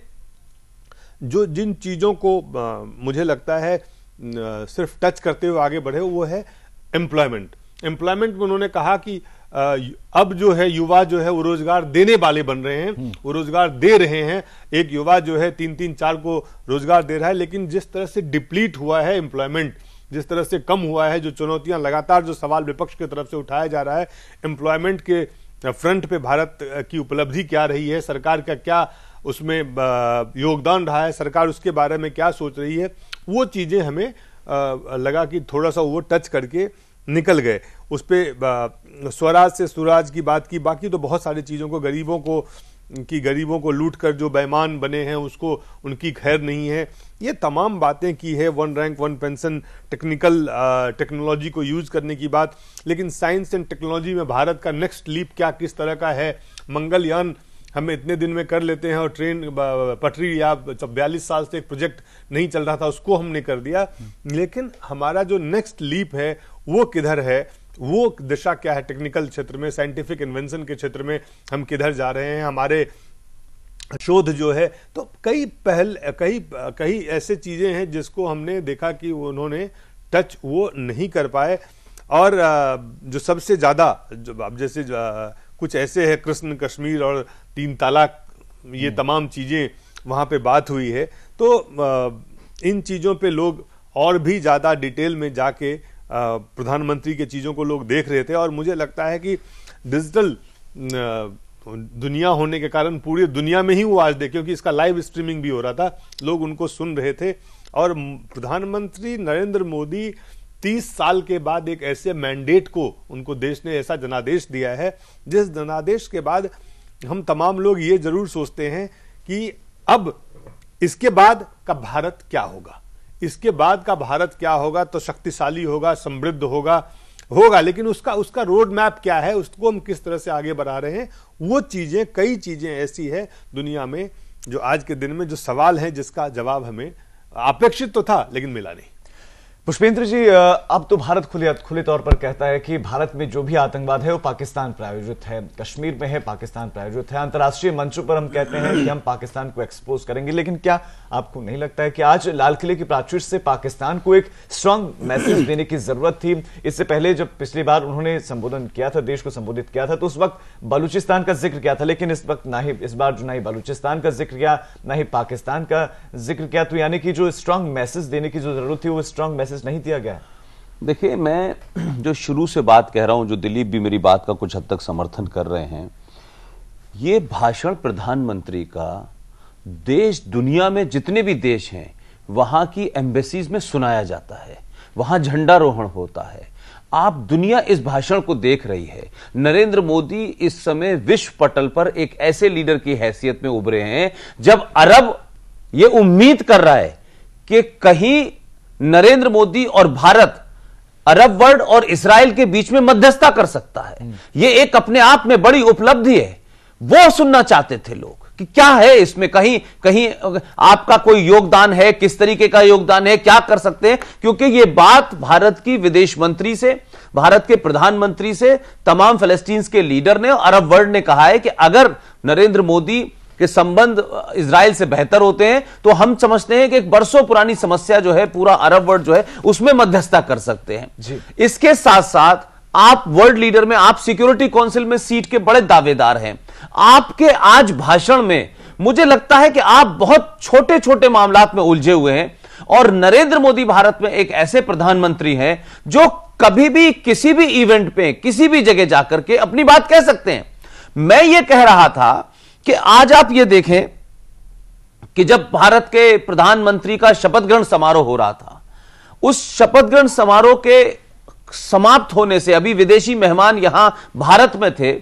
Speaker 4: जो जिन चीजों को आ, मुझे लगता है आ, सिर्फ टच करते हुए आगे बढ़े, वो है एम्प्लॉयमेंट। एम्प्लॉयमेंट में उन्होंने कहा कि आ, अब जो है युवा जो है वो रोजगार देने वाले बन रहे हैं, वो रोजगार दे रहे हैं। एक युवा जो है तीन तीन चार को रोजगार दे रहा है, लेकिन जिस तरह से डिप्लीट हुआ है एम्प्लॉयमेंट, जिस तरह से कम हुआ है, जो चुनौतियां लगातार, जो सवाल विपक्ष की तरफ से उठाया जा रहा है, एम्प्लॉयमेंट के फ्रंट पे भारत की उपलब्धि क्या रही है, सरकार का क्या उसमें योगदान रहा है, सरकार उसके बारे में क्या सोच रही है, वो चीजें हमें लगा कि थोड़ा सा वो टच करके निकल गए। उस पर स्वराज से सुराज की बात की, बाकी तो बहुत सारी चीजों को, गरीबों को कि गरीबों को लूट कर जो बेईमान बने हैं उसको, उनकी खैर नहीं है, ये तमाम बातें की है। One rank one pension, technical technology को यूज करने की बात, लेकिन साइंस एंड टेक्नोलॉजी में भारत का नेक्स्ट लीप क्या किस तरह का है, मंगलयान हम इतने दिन में कर लेते हैं और ट्रेन पटरी या बयालीस साल से एक प्रोजेक्ट नहीं चल रहा था उसको हमने कर दिया, लेकिन हमारा जो नेक्स्ट लीप है वो किधर है, वो दिशा क्या है, टेक्निकल क्षेत्र में, साइंटिफिक इन्वेंशन के क्षेत्र में हम किधर जा रहे हैं, हमारे शोध जो है। तो कई पहल, कई कई ऐसे चीजें हैं जिसको हमने देखा कि उन्होंने टच वो नहीं कर पाए। और जो सबसे ज्यादा, जो अब जैसे कुछ ऐसे है, कृष्ण कश्मीर और तीन तलाक, ये तमाम चीजें वहां पे बात हुई है, तो इन चीजों पे लोग और भी ज्यादा डिटेल में जाके प्रधानमंत्री के चीजों को लोग देख रहे थे। और मुझे लगता है कि डिजिटल दुनिया होने के कारण पूरी दुनिया में ही वो आज देखे, क्योंकि इसका लाइव स्ट्रीमिंग भी हो रहा था, लोग उनको सुन रहे थे। और प्रधानमंत्री नरेंद्र मोदी तीस साल के बाद एक ऐसे मैंडेट को उनको देश ने ऐसा जनादेश दिया है, जिस जनादेश के बाद हम तमाम लोग ये जरूर सोचते हैं कि अब इसके बाद का भारत क्या होगा, इसके बाद का भारत क्या होगा, तो शक्तिशाली होगा, समृद्ध होगा होगा लेकिन उसका उसका रोड मैप क्या है, उसको हम किस तरह से आगे बढ़ा रहे हैं, वो चीजें, कई चीजें ऐसी है दुनिया में जो आज के दिन में जो सवाल है जिसका जवाब हमें अपेक्षित तो था लेकिन मिला नहीं।
Speaker 2: पुष्पेंद्र जी, अब तो भारत खुले खुले तौर पर कहता है कि भारत में जो भी आतंकवाद है वो पाकिस्तान प्रायोजित है, कश्मीर में है पाकिस्तान प्रायोजित है, अंतर्राष्ट्रीय मंचों पर हम कहते हैं कि हम पाकिस्तान को एक्सपोज करेंगे। लेकिन क्या आपको नहीं लगता है कि आज लाल किले की प्राचीर से पाकिस्तान को एक स्ट्रांग मैसेज देने की जरूरत थी? इससे पहले जब पिछली बार उन्होंने संबोधन किया था, देश को संबोधित किया था, तो उस वक्त बलूचिस्तान का जिक्र किया था, लेकिन इस वक्त ना ही, इस बार जो ना ही बलूचिस्तान का जिक्र किया, ना ही पाकिस्तान का जिक्र किया। तो यानी कि जो स्ट्रांग मैसेज देने की जो जरूरत थी वो स्ट्रांग मैसेज नहीं दिया गया।
Speaker 3: देखिए, मैं जो शुरू से बात कह रहा हूं, जो दिलीप भी मेरी बात का कुछ हद तक समर्थन कर रहे हैं, ये भाषण प्रधानमंत्री का देश, दुनिया में जितने भी देश हैं वहां की एम्बेसीज में सुनाया जाता है, वहां झंडारोहण होता है। आप दुनिया इस भाषण को देख रही है। नरेंद्र मोदी इस समय विश्व पटल पर एक ऐसे लीडर की हैसियत में उभरे हैं जब अरब ये उम्मीद कर रहा है कि कहीं नरेंद्र मोदी और भारत अरब वर्ल्ड और इस्राएल के बीच में मध्यस्थता कर सकता है। यह एक अपने आप में बड़ी उपलब्धि है। वो सुनना चाहते थे लोग कि क्या है इसमें, कहीं कहीं आपका कोई योगदान है, किस तरीके का योगदान है, क्या कर सकते हैं, क्योंकि यह बात भारत की विदेश मंत्री से, भारत के प्रधानमंत्री से, तमाम फिलिस्तीन के लीडर ने, अरब वर्ल्ड ने कहा है कि अगर नरेंद्र मोदी के संबंध इजराइल से बेहतर होते हैं तो हम समझते हैं कि एक बरसों पुरानी समस्या जो है, पूरा अरब वर्ल्ड जो है उसमें मध्यस्थता कर सकते हैं जी। इसके साथ साथ आप वर्ल्ड लीडर में, आप सिक्योरिटी काउंसिल में सीट के बड़े दावेदार हैं। आपके आज भाषण में मुझे लगता है कि आप बहुत छोटे छोटे मामलात में उलझे हुए हैं, और नरेंद्र मोदी भारत में एक ऐसे प्रधानमंत्री हैं जो कभी भी किसी भी इवेंट पे, किसी भी जगह जाकर के अपनी बात कह सकते हैं। मैं ये कह रहा था कि आज आप ये देखें कि जब भारत के प्रधानमंत्री का शपथ ग्रहण समारोह हो रहा था, उस शपथ ग्रहण समारोह के समाप्त होने से, अभी विदेशी मेहमान यहां भारत में थे,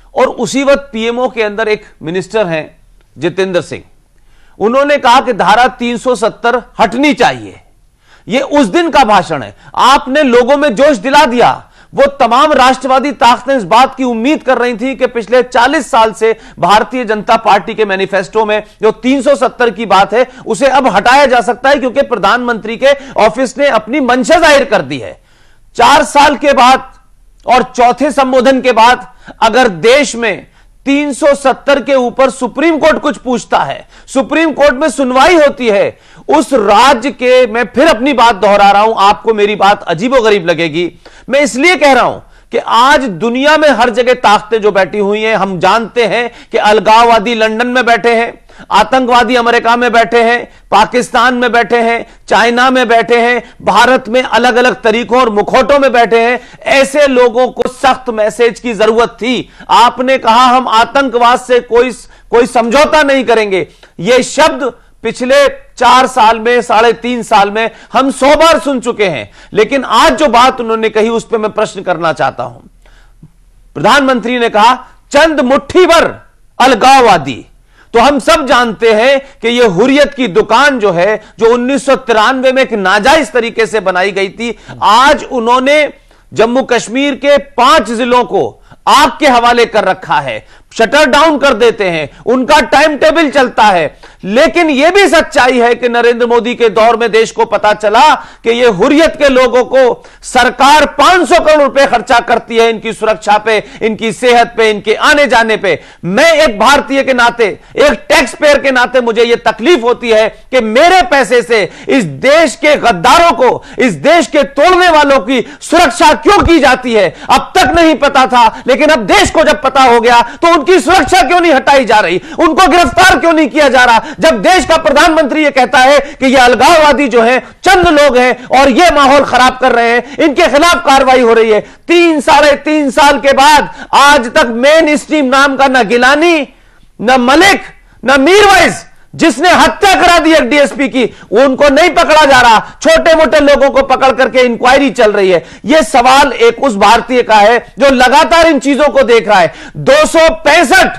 Speaker 3: और उसी वक्त पीएमओ के अंदर एक मिनिस्टर हैं जितेंद्र सिंह, उन्होंने कहा कि धारा तीन सौ सत्तर हटनी चाहिए। यह उस दिन का भाषण है। आपने लोगों में जोश दिला दिया। वो तमाम राष्ट्रवादी ताकतें इस बात की उम्मीद कर रही थी कि पिछले चालीस साल से भारतीय जनता पार्टी के मैनिफेस्टो में जो तीन सौ सत्तर की बात है उसे अब हटाया जा सकता है, क्योंकि प्रधानमंत्री के ऑफिस ने अपनी मंशा जाहिर कर दी है। चार साल के बाद और चौथे संबोधन के बाद अगर देश में तीन सौ सत्तर के ऊपर सुप्रीम कोर्ट कुछ पूछता है, सुप्रीम कोर्ट में सुनवाई होती है, उस राज्य के, मैं फिर अपनी बात दोहरा रहा हूं, आपको मेरी बात अजीबोगरीब लगेगी, मैं इसलिए कह रहा हूं कि आज दुनिया में हर जगह ताकतें जो बैठी हुई हैं, हम जानते हैं कि अलगाववादी लंदन में बैठे हैं, आतंकवादी अमेरिका में बैठे हैं, पाकिस्तान में बैठे हैं, चाइना में बैठे हैं, भारत में अलग अलग तरीकों और मुखौटों में बैठे हैं। ऐसे लोगों को सख्त मैसेज की जरूरत थी। आपने कहा हम आतंकवाद से कोई कोई समझौता नहीं करेंगे। यह शब्द पिछले चार साल में, साढ़े तीन साल में हम सौ बार सुन चुके हैं, लेकिन आज जो बात उन्होंने कही उस पर मैं प्रश्न करना चाहता हूं। प्रधानमंत्री ने कहा चंद मुट्ठी भर अलगाववादी। तो हम सब जानते हैं कि यह हुर्रियत की दुकान जो है, जो उन्नीस सौ तिरानवे में एक नाजायज तरीके से बनाई गई थी, आज उन्होंने जम्मू कश्मीर के पांच जिलों को आग के हवाले कर रखा है, शटर डाउन कर देते हैं, उनका टाइम टेबल चलता है। लेकिन यह भी सच्चाई है कि नरेंद्र मोदी के दौर में देश को पता चला कि यह हुर्रियत के लोगों को सरकार पांच सौ करोड़ रुपए खर्चा करती है इनकी सुरक्षा पे, इनकी सेहत पे, इनके आने जाने पे। मैं एक भारतीय के नाते, एक टैक्स पेयर के नाते मुझे यह तकलीफ होती है कि मेरे पैसे से इस देश के गद्दारों को, इस देश के तोड़ने वालों की सुरक्षा क्यों की जाती है। अब तक नहीं पता था, लेकिन अब देश को जब पता हो गया तो उनकी सुरक्षा क्यों नहीं हटाई जा रही, उनको गिरफ्तार क्यों नहीं किया जा रहा, जब देश का प्रधानमंत्री यह कहता है कि ये अलगाववादी जो है चंद लोग हैं और ये माहौल खराब कर रहे हैं, इनके खिलाफ कार्रवाई हो रही है। तीन साढ़े तीन साल के बाद आज तक मेन स्ट्रीम नाम का न गिलानी, न मलिक, न मीरवाइज, जिसने हत्या करा दी एक डीएसपी की, उनको नहीं पकड़ा जा रहा। छोटे मोटे लोगों को पकड़ करके इंक्वायरी चल रही है। यह सवाल एक उस भारतीय का है जो लगातार इन चीजों को देख रहा है। दो सौ पैंसठ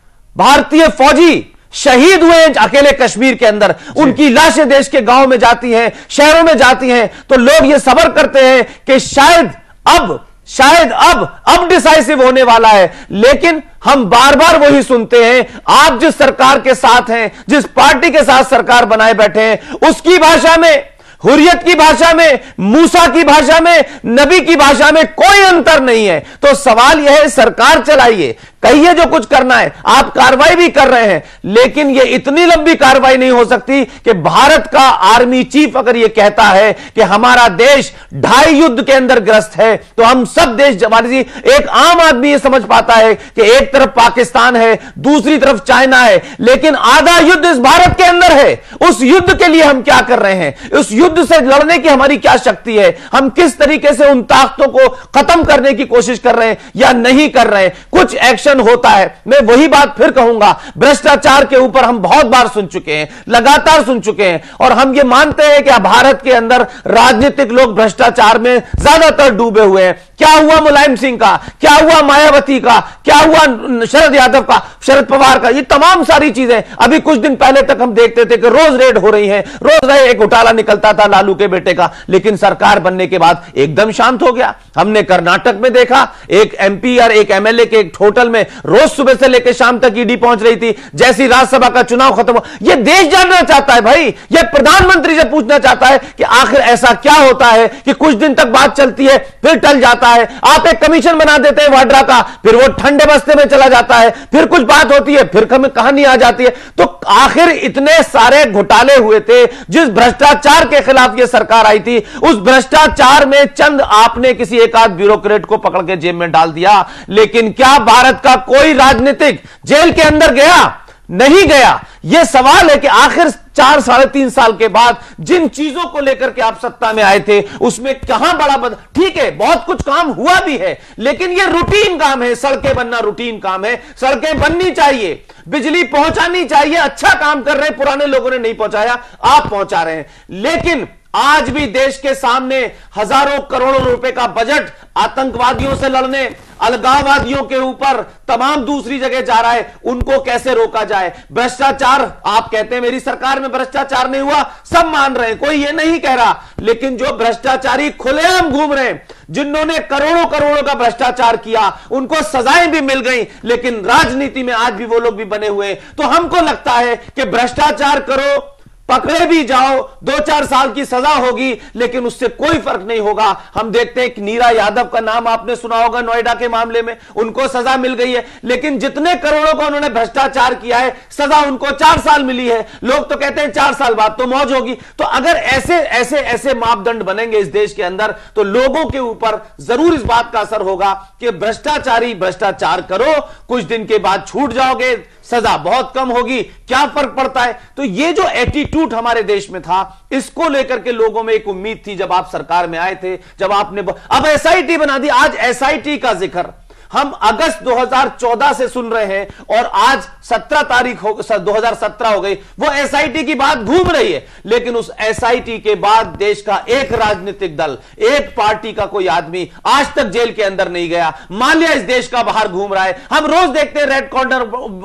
Speaker 3: भारतीय फौजी शहीद हुए हैं अकेले कश्मीर के अंदर। उनकी लाशें देश के गांव में जाती हैं, शहरों में जाती हैं, तो लोग ये सब्र करते हैं कि शायद अब शायद अब अब डिसाइसिव होने वाला है। लेकिन हम बार बार वही सुनते हैं। आप जिस सरकार के साथ हैं, जिस पार्टी के साथ सरकार बनाए बैठे हैं, उसकी भाषा में, हुर्रियत की भाषा में, मूसा की भाषा में, नबी की भाषा में कोई अंतर नहीं है। तो सवाल यह है, सरकार चलाइए, कहिए जो कुछ करना है, आप कार्रवाई भी कर रहे हैं, लेकिन यह इतनी लंबी कार्रवाई नहीं हो सकती कि भारत का आर्मी चीफ अगर यह कहता है कि हमारा देश ढाई युद्ध के अंदर ग्रस्त है, तो हम सब देश जवानी, एक आम आदमी यह समझ पाता है कि एक तरफ पाकिस्तान है, दूसरी तरफ चाइना है, लेकिन आधा युद्ध इस भारत के अंदर है। उस युद्ध के लिए हम क्या कर रहे हैं, उस युद्ध से लड़ने की हमारी क्या शक्ति है, हम किस तरीके से उन ताकतों को खत्म करने की कोशिश कर रहे हैं या नहीं कर रहे हैं, कुछ एक्शन होता है। मैं वही बात फिर कहूंगा, भ्रष्टाचार के ऊपर हम बहुत बार सुन चुके हैं, लगातार सुन चुके हैं, और हम ये मानते हैं कि भारत के अंदर राजनीतिक लोग भ्रष्टाचार में ज्यादातर डूबे हुए हैं। क्या हुआ मुलायम सिंह का, क्या हुआ मायावती का, क्या हुआ शरद यादव का, शरद पवार का, ये तमाम सारी चीजें अभी कुछ दिन पहले तक हम देखते थे कि रोज रेड हो रही है, रोज एक घोटाला निकलता था लालू के बेटे का, लेकिन सरकार बनने के बाद एकदम शांत हो गया। हमने कर्नाटक में देखा, एक एमपी और एक एमएलए के एक होटल में रोज सुबह से लेकर शाम तक ईडी पहुंच रही थी। जैसी राज्यसभा का चुनाव खत्म हो, यह देश जानना चाहता है भाई, यह प्रधानमंत्री से पूछना चाहता है कि आखिर ऐसा क्या होता है कि कुछ दिन तक बात चलती है, फिर टल जाता है। आप एक कमीशन बना देते हैं वाड्रा का, फिर वो ठंडे बस्ते में चला जाता है, फिर कुछ बात होती है, फिर कहानी आ जाती है। तो आखिर इतने सारे घोटाले हुए थे, जिस भ्रष्टाचार के खिलाफ यह सरकार आई थी, उस भ्रष्टाचार में चंद आपने किसी एक आध ब्यूरोक्रेट को पकड़ के जेल में डाल दिया, लेकिन क्या भारत का कोई राजनीतिक जेल के अंदर गया? नहीं गया। यह सवाल है कि आखिर चार साढ़े तीन साल के बाद जिन चीजों को लेकर के आप सत्ता में आए थे, उसमें कहां बड़ा बद... ठीक है, बहुत कुछ काम हुआ भी है, लेकिन यह रूटीन काम है। सड़कें बनना रूटीन काम है, सड़कें बननी चाहिए, बिजली पहुंचानी चाहिए, अच्छा काम कर रहे हैं, पुराने लोगों ने नहीं पहुंचाया, आप पहुंचा रहे हैं। लेकिन आज भी देश के सामने हजारों करोड़ों रुपए का बजट आतंकवादियों से लड़ने, अलगाववादियों के ऊपर तमाम दूसरी जगह जा रहा है, उनको कैसे रोका जाए। भ्रष्टाचार, आप कहते हैं मेरी सरकार में भ्रष्टाचार नहीं हुआ, सब मान रहे हैं, कोई ये नहीं कह रहा, लेकिन जो भ्रष्टाचारी खुलेआम घूम रहे हैं, जिन्होंने करोड़ों करोड़ों का भ्रष्टाचार किया, उनको सजाएं भी मिल गई, लेकिन राजनीति में आज भी वो लोग भी बने हुए हैं। तो हमको लगता है कि भ्रष्टाचार करो, पकड़े भी जाओ, दो चार साल की सजा होगी, लेकिन उससे कोई फर्क नहीं होगा। हम देखते हैं कि नीरा यादव का नाम आपने सुना होगा, नोएडा के मामले में उनको सजा मिल गई है, लेकिन जितने करोड़ों का उन्होंने भ्रष्टाचार किया है, सजा उनको चार साल मिली है। लोग तो कहते हैं चार साल बाद तो मौज होगी। तो अगर ऐसे ऐसे ऐसे मापदंड बनेंगे इस देश के अंदर, तो लोगों के ऊपर जरूर इस बात का असर होगा कि भ्रष्टाचारी भ्रष्टाचार करो, कुछ दिन के बाद छूट जाओगे, सजा बहुत कम होगी, क्या फर्क पड़ता है। तो ये जो एटीट्यूड हमारे देश में था, इसको लेकर के लोगों में एक उम्मीद थी जब आप सरकार में आए थे, जब आपने अब एसआईटी बना दी। आज एसआईटी का जिक्र हम अगस्त दो हज़ार चौदह से सुन रहे हैं और आज सत्रह तारीख हो दो हज़ार सत्रह हो गई, वो एसआईटी की बात घूम रही है, लेकिन उस एसआईटी के बाद देश का एक राजनीतिक दल, एक पार्टी का कोई आदमी आज तक जेल के अंदर नहीं गया। माल्या इस देश का बाहर घूम रहा है, हम रोज देखते हैं रेड कॉर्नर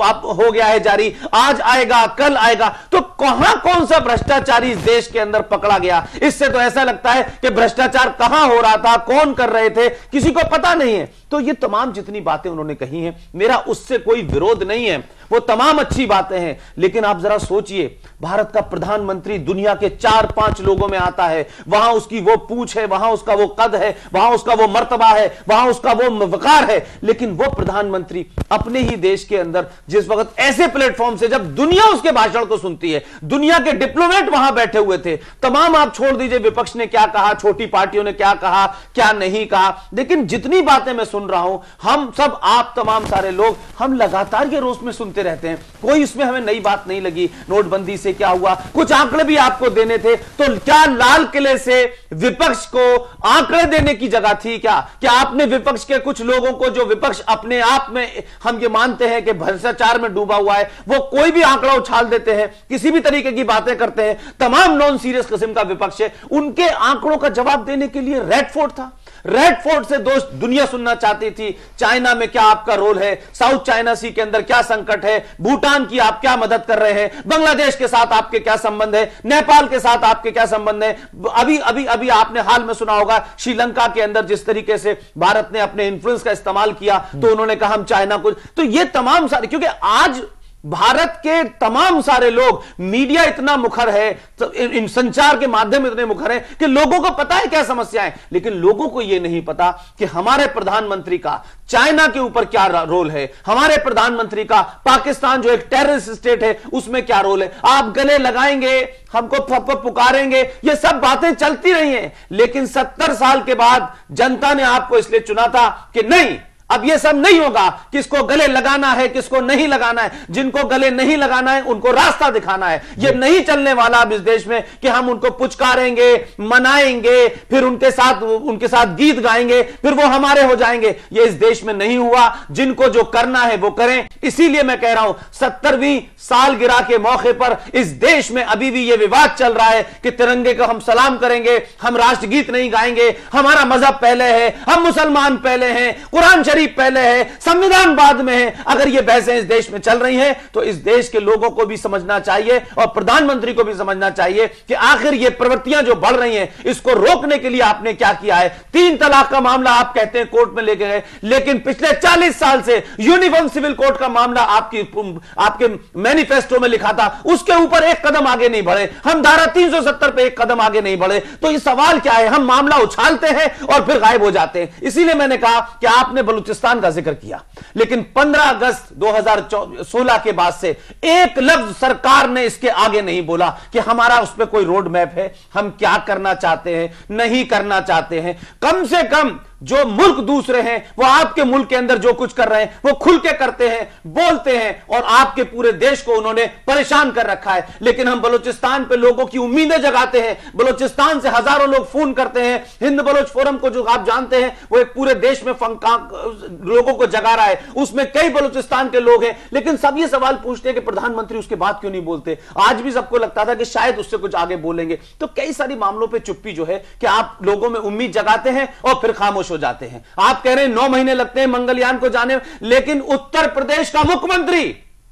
Speaker 3: हो गया है जारी, आज आएगा कल आएगा। तो कहां कौन सा भ्रष्टाचारी इस देश के अंदर पकड़ा गया? इससे तो ऐसा लगता है कि भ्रष्टाचार कहां हो रहा था, कौन कर रहे थे, किसी को पता नहीं है। तो ये तमाम जितनी बातें उन्होंने कही हैं, मेरा उससे कोई विरोध नहीं है, वो तमाम अच्छी बातें हैं, लेकिन आप जरा सोचिए, भारत का प्रधानमंत्री दुनिया के चार पांच लोगों में आता है, वहां उसकी वो पूंछ है, वहां उसका वो कद है, वहां उसका वो मर्तबा है, वहां उसका वो वकार है, लेकिन वो प्रधानमंत्री अपने ही देश के अंदर जिस वक्त ऐसे प्लेटफॉर्म से जब दुनिया उसके भाषण को सुनती है, दुनिया के डिप्लोमेट वहां बैठे हुए थे, तमाम आप छोड़ दीजिए विपक्ष ने क्या कहा, छोटी पार्टियों ने क्या कहा, क्या नहीं कहा, लेकिन जितनी बातें मैं सुन रहा हूं, हम सब, आप तमाम सारे लोग, हम लगातार ये रोज में सुनते रहते हैं, कोई इसमें हमें नई बात नहीं लगी। नोटबंदी से क्या हुआ, कुछ आंकड़े भी आपको देने थे, तो क्या लाल किले से विपक्ष को आंकड़े देने की जगह थी क्या? क्या आपने विपक्ष के कुछ लोगों को, जो विपक्ष अपने आप में हम ये मानते हैं कि भ्रष्टाचार में डूबा हुआ है, वो कोई भी आंकड़ा उछाल देते हैं, किसी भी तरीके की बातें करते हैं, तमाम नॉन सीरियस किस्म का विपक्ष है, उनके आंकड़ों का जवाब देने के लिए रेड फोर्ट था। रेड फोर्ट से दोस्त दुनिया सुनना चाहती थी, चाइना में क्या आपका रोल है, साउथ चाइना सी के अंदर क्या संकट है, भूटान की आप क्या मदद कर रहे हैं, बांग्लादेश के साथ आपके क्या संबंध है, नेपाल के साथ आपके क्या संबंध है। अभी अभी अभी आपने हाल में सुना होगा श्रीलंका के अंदर जिस तरीके से भारत ने अपने इन्फ्लुएंस का इस्तेमाल किया, तो उन्होंने कहा हम चाइना को, तो ये तमाम सारे, क्योंकि आज भारत के तमाम सारे लोग, मीडिया इतना मुखर है, तो इन, इन संचार के माध्यम इतने मुखर है कि लोगों को पता है क्या समस्याएं, लेकिन लोगों को यह नहीं पता कि हमारे प्रधानमंत्री का चाइना के ऊपर क्या रोल है, हमारे प्रधानमंत्री का पाकिस्तान जो एक टेररिस्ट स्टेट है उसमें क्या रोल है। आप गले लगाएंगे, हमको पुकारेंगे, ये सब बातें चलती रही हैं, लेकिन सत्तर साल के बाद जनता ने आपको इसलिए चुना था कि नहीं, अब ये सब नहीं होगा, किसको गले लगाना है, किसको नहीं लगाना है, जिनको गले नहीं लगाना है उनको रास्ता दिखाना है। ये नहीं चलने वाला अब इस देश में कि हम उनको पुचकारेंगे, मनाएंगे, फिर उनके साथ उनके साथ गीत गाएंगे, फिर वो हमारे हो जाएंगे। ये इस देश में नहीं हुआ। जिनको जो करना है वो करें। इसीलिए मैं कह रहा हूं, सत्तरवीं सालगिरह के मौके पर इस देश में अभी भी ये विवाद चल रहा है कि तिरंगे को हम सलाम करेंगे, हम राष्ट्रगीत नहीं गाएंगे, हमारा मजहब पहले है, हम मुसलमान पहले हैं, कुरान शरीफ पहले है, संविधान बाद में है। अगर ये बहसें इस देश में चल रही हैं तो इस देश के लोगों को भी समझना चाहिए और प्रधानमंत्री को भी समझना चाहिए कि आखिर ये प्रवृत्तियां जो बढ़ रही हैं इसको रोकने के लिए आपने क्या किया है। तीन तलाक का मामला आप कहते हैं कोर्ट में लेके गए, लेकिन पिछले चालीस साल से यूनिफॉर्म सिविल कोड का मामला आपकी आपके मैनिफेस्टो में लिखा था, उसके ऊपर एक कदम आगे नहीं बढ़े। हम धारा तीन सौ सत्तर पे एक कदम आगे नहीं बढ़े। तो ये सवाल क्या है, हम मामला उछालते हैं और फिर गायब हो जाते हैं। इसीलिए मैंने कहा कि आपने बलूचिस्तान का जिक्र किया, लेकिन पंद्रह अगस्त दो हज़ार सोलह के बाद से एक लफ्ज सरकार ने इसके आगे नहीं बोला कि हमारा उस पर कोई रोड मैप है, हम क्या करना चाहते हैं, नहीं करना चाहते हैं। कम से कम जो मुल्क दूसरे हैं वो आपके मुल्क के अंदर जो कुछ कर रहे हैं वो खुल के करते हैं, बोलते हैं, और आपके पूरे देश को उन्होंने परेशान कर रखा है। लेकिन हम बलूचिस्तान पे लोगों की उम्मीदें जगाते हैं, बलूचिस्तान से हजारों लोग फोन करते हैं, हिंद बलोच फोरम को जो आप जानते हैं वो एक पूरे देश में लोगों को जगा रहा है, उसमें कई बलूचिस्तान के लोग हैं, लेकिन सब ये सवाल पूछते हैं कि प्रधानमंत्री उसके बाद क्यों नहीं बोलते। आज भी सबको लगता था कि शायद उससे कुछ आगे बोलेंगे। तो कई सारी मामलों पे चुप्पी जो है कि आप लोगों में उम्मीद जगाते हैं और फिर खामोश हो जाते हैं। आप कह रहे हैं नौ महीने लगते हैं मंगलयान को जाने, लेकिन उत्तर प्रदेश का मुख्यमंत्री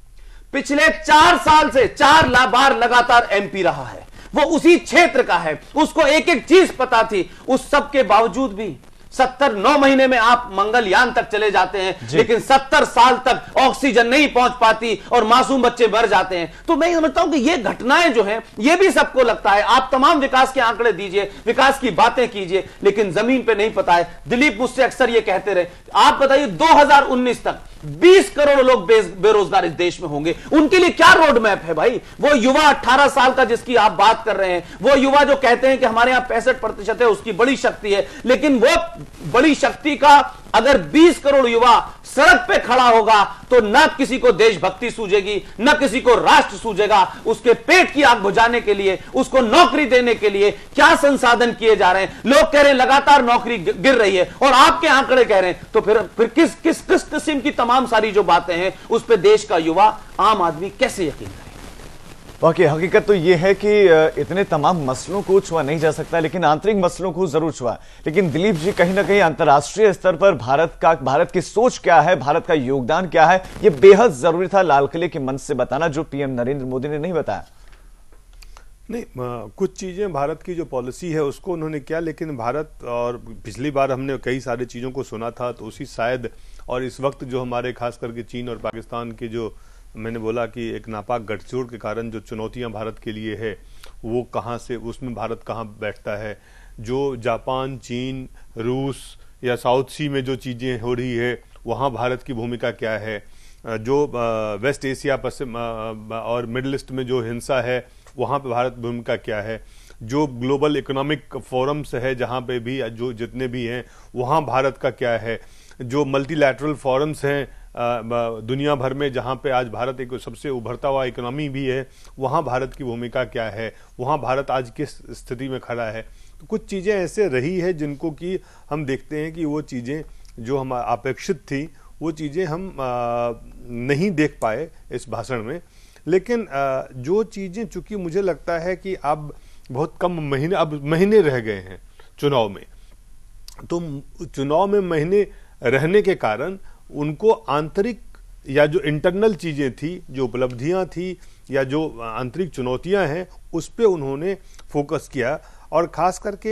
Speaker 3: पिछले चार साल से चार बार लगातार एमपी रहा है, वो उसी क्षेत्र का है, उसको एक एक चीज पता थी। उस सब के बावजूद भी सत्तर नौ महीने में आप मंगलयान तक चले जाते हैं, लेकिन सत्तर साल तक ऑक्सीजन नहीं पहुंच पाती और मासूम बच्चे मर जाते हैं। तो मैं समझता हूं कि ये घटनाएं जो हैं, ये भी सबको लगता है। आप तमाम विकास के आंकड़े दीजिए, विकास की बातें कीजिए, लेकिन जमीन पे नहीं पता है। दिलीप मुझसे अक्सर ये कहते रहे, आप बताइए दो हज़ार उन्नीस तक बीस करोड़ लोग बेरोजगार इस देश में होंगे, उनके लिए क्या रोड मैप है भाई? वो युवा अठारह साल का जिसकी आप बात कर रहे हैं, वो युवा जो कहते हैं कि हमारे यहां पैंसठ प्रतिशत है, उसकी बड़ी शक्ति है, लेकिन वो बड़ी शक्ति का अगर बीस करोड़ युवा सड़क पे खड़ा होगा तो न किसी को देशभक्ति सूझेगी, न किसी को राष्ट्र सूझेगा। उसके पेट की आग बुझाने के लिए, उसको नौकरी देने के लिए क्या संसाधन किए जा रहे हैं? लोग कह रहे हैं लगातार नौकरी गिर रही है और आपके आंकड़े कह रहे हैं, तो फिर फिर किस किस किस किस्म की तमाम सारी जो बातें हैं उस पर देश का युवा, आम आदमी कैसे यकीन करे?
Speaker 2: बाकी हकीकत तो ये है कि इतने तमाम मसलों को छुआ नहीं जा सकता, लेकिन आंतरिक मसलों को जरूर छुआ। लेकिन दिलीप जी, कहीं ना कहीं अंतर्राष्ट्रीय स्तर पर भारत का भारत की सोच क्या है, भारत का योगदान क्या है, ये बेहद जरूरी था लाल किले के मंच से बताना, जो पीएम नरेंद्र मोदी ने नहीं बताया।
Speaker 4: नहीं, कुछ चीज़ें भारत की जो पॉलिसी है उसको उन्होंने किया, लेकिन भारत, और पिछली बार हमने कई सारी चीज़ों को सुना था, तो उसी शायद, और इस वक्त जो हमारे खास करके चीन और पाकिस्तान के जो मैंने बोला कि एक नापाक गठजोड़ के कारण जो चुनौतियां भारत के लिए है वो कहाँ से, उसमें भारत कहाँ बैठता है। जो जापान, चीन, रूस या साउथ सी में जो चीज़ें हो रही है वहाँ भारत की भूमिका क्या है। जो वेस्ट एशिया, पश्चिम और मिडिल ईस्ट में जो हिंसा है वहाँ पे भारत भूमिका क्या है। जो ग्लोबल इकोनॉमिक फोरम्स है जहाँ पे भी जो जितने भी हैं वहाँ भारत का क्या है। जो मल्टीलैटरल फोरम्स हैं दुनिया भर में जहाँ पे आज भारत एक सबसे उभरता हुआ इकोनॉमी भी है, वहाँ भारत की भूमिका क्या है, वहाँ भारत आज किस स्थिति में खड़ा है। तो कुछ चीज़ें ऐसे रही है जिनको कि हम देखते हैं कि वो चीज़ें जो हम अपेक्षित थी वो चीज़ें हम आ, नहीं देख पाए इस भाषण में। लेकिन आ, जो चीज़ें, चूँकि मुझे लगता है कि अब बहुत कम महीने अब महीने रह गए हैं चुनाव में, तो चुनाव में महीने रहने के कारण उनको आंतरिक या जो इंटरनल चीज़ें थी, जो उपलब्धियां थी या जो आंतरिक चुनौतियां हैं, उस पे उन्होंने फोकस किया। और ख़ास करके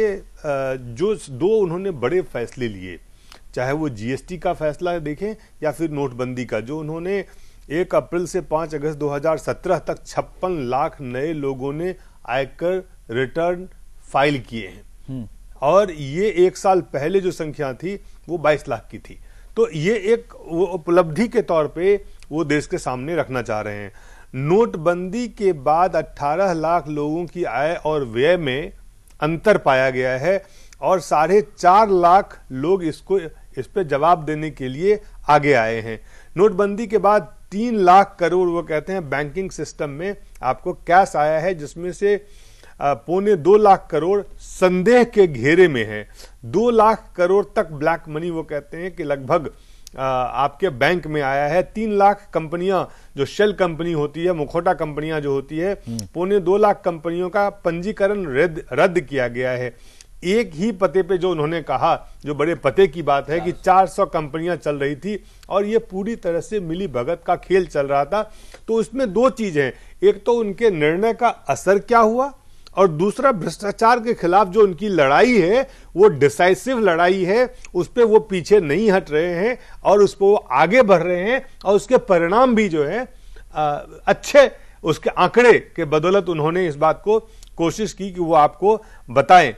Speaker 4: जो दो उन्होंने बड़े फैसले लिए, चाहे वो जीएसटी का फैसला देखें या फिर नोटबंदी का, जो उन्होंने एक अप्रैल से पाँच अगस्त दो हज़ार सत्रह तक छप्पन लाख नए लोगों ने आयकर रिटर्न फाइल किए हैं, और ये एक साल पहले जो संख्या थी वो बाईस लाख की थी। तो ये एक वो उपलब्धि के तौर पे वो देश के सामने रखना चाह रहे हैं। नोटबंदी के बाद अठारह लाख लोगों की आय और व्यय में अंतर पाया गया है, और साढ़े चार लाख लोग इसको इस पे जवाब देने के लिए आगे आए हैं। नोटबंदी के बाद तीन लाख करोड़ वो कहते हैं बैंकिंग सिस्टम में आपको कैश आया है, जिसमें से पौने दो लाख करोड़ संदेह के घेरे में है। दो लाख करोड़ तक ब्लैक मनी वो कहते हैं कि लगभग आपके बैंक में आया है। तीन लाख कंपनियां जो शेल कंपनी होती है, मुखौटा कंपनियां जो होती है, पौने दो लाख कंपनियों का पंजीकरण रद्द रद्द किया गया है। एक ही पते पे जो उन्होंने कहा, जो बड़े पते की बात है कि चार सौ कंपनियां चल रही थी और ये पूरी तरह से मिली भगत का खेल चल रहा था। तो उसमें दो चीजें हैं, एक तो उनके निर्णय का असर क्या हुआ, और दूसरा भ्रष्टाचार के खिलाफ जो उनकी लड़ाई है वो डिसाइसिव लड़ाई है, उस पर वो पीछे नहीं हट रहे हैं और उस पर वो आगे बढ़ रहे हैं, और उसके परिणाम भी जो है आ, अच्छे उसके आंकड़े के बदौलत उन्होंने इस बात को कोशिश की कि वो आपको बताएं।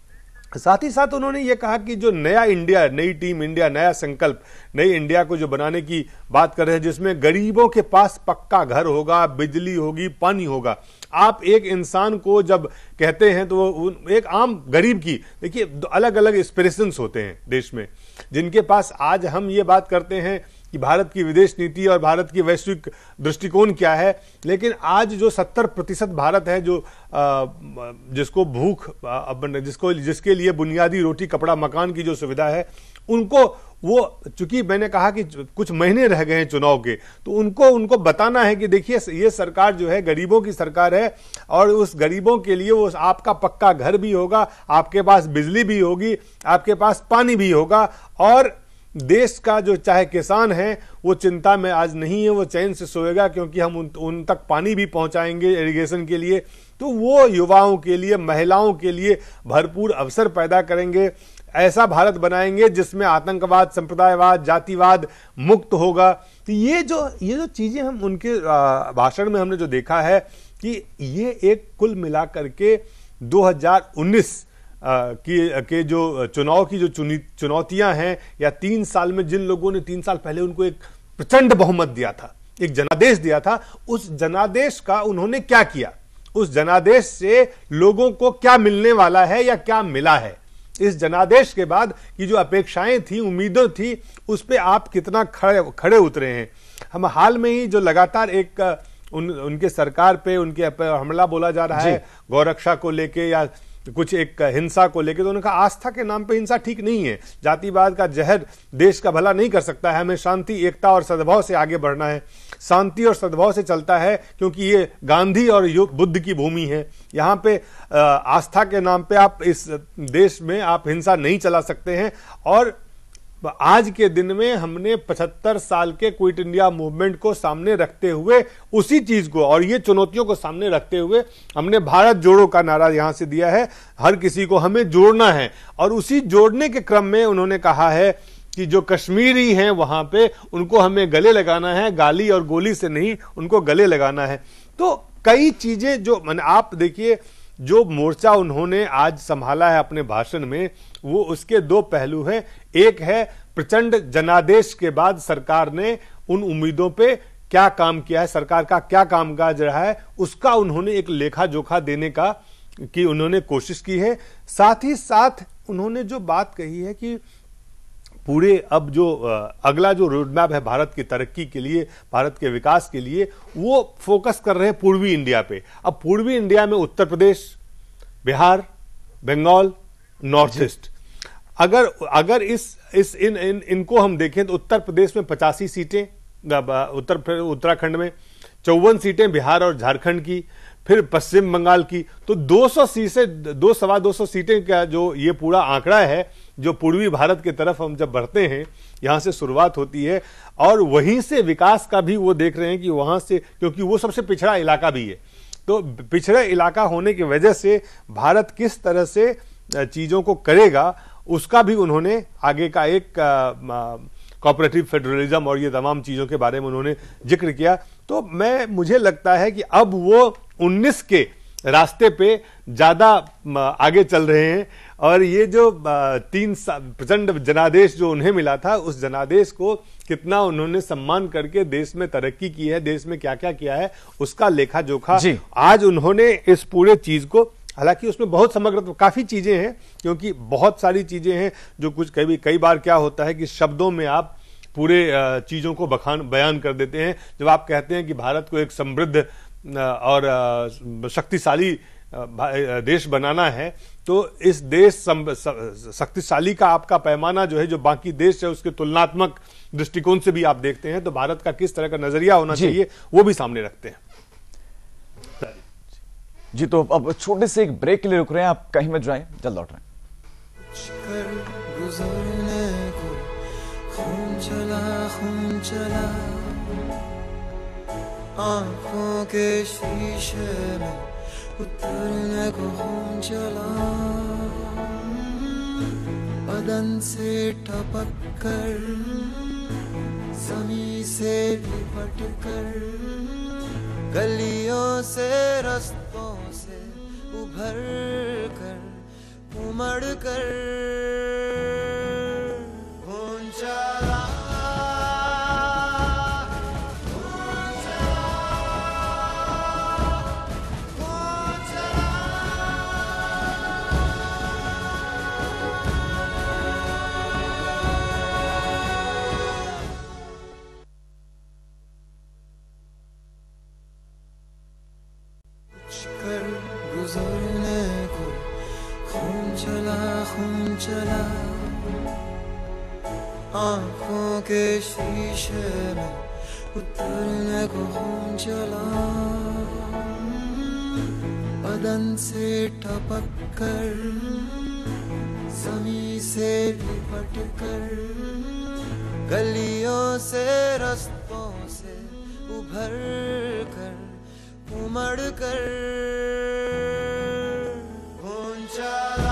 Speaker 4: साथ ही साथ उन्होंने ये कहा कि जो नया इंडिया, नई टीम इंडिया, नया संकल्प, नई इंडिया को जो बनाने की बात कर रहे हैं, जिसमें गरीबों के पास पक्का घर होगा, बिजली होगी, पानी होगा। आप एक इंसान को जब कहते हैं तो वो एक आम गरीब की, देखिए अलग अलग एस्पिरेशंस होते हैं देश में, जिनके पास आज हम ये बात करते हैं कि भारत की विदेश नीति और भारत की वैश्विक दृष्टिकोण क्या है, लेकिन आज जो सत्तर प्रतिशत भारत है जो आ, जिसको भूख जिसको जिसके लिए बुनियादी रोटी कपड़ा मकान की जो सुविधा है, उनको वो, चूंकि मैंने कहा कि कुछ महीने रह गए हैं चुनाव के, तो उनको उनको बताना है कि देखिए ये सरकार जो है गरीबों की सरकार है और उस गरीबों के लिए वो आपका पक्का घर भी होगा, आपके पास बिजली भी होगी, आपके पास पानी भी होगा, और देश का जो चाहे किसान है वो चिंता में आज नहीं है, वो चैन से सोएगा क्योंकि हम उन, उन तक पानी भी पहुंचाएंगे इरिगेशन के लिए। तो वो युवाओं के लिए, महिलाओं के लिए भरपूर अवसर पैदा करेंगे। ऐसा भारत बनाएंगे जिसमें आतंकवाद, संप्रदायवाद, जातिवाद मुक्त होगा। तो ये जो ये जो चीजें हम उनके भाषण में हमने जो देखा है कि ये एक कुल मिलाकर के दो हज़ार उन्नीस की के जो चुनाव की जो चुनौतियां हैं, या तीन साल में जिन लोगों ने तीन साल पहले उनको एक प्रचंड बहुमत दिया था, एक जनादेश दिया था, उस जनादेश का उन्होंने क्या किया, उस जनादेश से लोगों को क्या मिलने वाला है या क्या मिला है, इस जनादेश के बाद की जो अपेक्षाएं थी, उम्मीदें थी, उस पे आप कितना खड़े खड़े उतरे हैं। हम हाल में ही जो लगातार एक उन, उनके सरकार पे उनके हमला बोला जा रहा है गौरक्षा को लेके या कुछ एक हिंसा को लेके, तो उन्होंने कहा आस्था के नाम पे हिंसा ठीक नहीं है, जातिवाद का जहर देश का भला नहीं कर सकता है, हमें शांति, एकता और सद्भाव से आगे बढ़ना है। शांति और सद्भाव से चलता है क्योंकि ये गांधी और बुद्ध की भूमि है। यहाँ पे आस्था के नाम पे आप इस देश में आप हिंसा नहीं चला सकते हैं। और आज के दिन में हमने पचहत्तर साल के क्विट इंडिया मूवमेंट को सामने रखते हुए, उसी चीज को और ये चुनौतियों को सामने रखते हुए हमने भारत जोड़ो का नारा यहां से दिया है। हर किसी को हमें जोड़ना है, और उसी जोड़ने के क्रम में उन्होंने कहा है कि जो कश्मीरी हैं वहां पे उनको हमें गले लगाना है, गाली और गोली से नहीं, उनको गले लगाना है। तो कई चीजें जो मैंने, आप देखिए जो मोर्चा उन्होंने आज संभाला है अपने भाषण में, वो उसके दो पहलू हैं। एक है प्रचंड जनादेश के बाद सरकार ने उन उम्मीदों पे क्या काम किया है, सरकार का क्या कामकाज रहा है, उसका उन्होंने एक लेखा जोखा देने का की उन्होंने कोशिश की है। साथ ही साथ उन्होंने जो बात कही है कि पूरे अब जो अगला जो रोड मैप है भारत की तरक्की के लिए, भारत के विकास के लिए, वो फोकस कर रहे हैं पूर्वी इंडिया पे। अब पूर्वी इंडिया में उत्तर प्रदेश, बिहार, बंगाल, नॉर्थ ईस्ट, अगर अगर इस इस इन, इन इनको हम देखें तो उत्तर प्रदेश में पचासी सीटें, उत्तर उत्तराखंड में चौवन सीटें बिहार और झारखंड की, फिर पश्चिम बंगाल की, तो दो सौ सीटें, दो सवा दो सौ सीटें का जो ये पूरा आंकड़ा है, जो पूर्वी भारत की तरफ हम जब बढ़ते हैं, यहां से शुरुआत होती है और वहीं से विकास का भी वो देख रहे हैं कि वहां से, क्योंकि वो सबसे पिछड़ा इलाका भी है, तो पिछड़ा इलाका होने की वजह से भारत किस तरह से चीजों को करेगा, उसका भी उन्होंने आगे का एक कोऑपरेटिव फेडरलिज्म और ये तमाम चीजों के बारे में उन्होंने जिक्र किया। तो मैं मुझे लगता है कि अब वो उन्नीस के रास्ते पे ज्यादा आगे चल रहे हैं, और ये जो तीन प्रचंड जनादेश जो उन्हें मिला था, उस जनादेश को कितना उन्होंने सम्मान करके देश में तरक्की की है, देश में क्या क्या किया है, उसका लेखा जोखा आज उन्होंने इस पूरे चीज को, हालांकि उसमें बहुत समग्र काफी चीजें हैं, क्योंकि बहुत सारी चीजें हैं जो कुछ कई कई बार क्या होता है कि शब्दों में आप पूरे चीजों को बखान बयान कर देते हैं। जब आप कहते हैं कि भारत को एक समृद्ध और शक्तिशाली देश बनाना है, तो इस देश शक्तिशाली का आपका पैमाना जो है, जो बाकी देश है उसके तुलनात्मक दृष्टिकोण से भी आप देखते हैं, तो भारत का किस तरह का नजरिया होना चाहिए वो भी सामने रखते हैं।
Speaker 2: जी, तो अब छोटे से एक ब्रेक के लिए रुक रहे हैं, आप कहीं मत जाएं, जल्द लौट रहे
Speaker 1: हैं। गुजरने को खून चला खून चला, आंखों के शीशे में उतरने को खून चला, बदन से टपक कर ज़मीं से लिपट कर, गलियों से रास्तों से उभर कर उमड़ कर खून चला खून चला खून आंखों के शीशे में उतरने को खून चला, बदन से टपक कर जमीन से लिपट कर, गलियों से रस्तों से उभर कर उमड़ कर खून चला।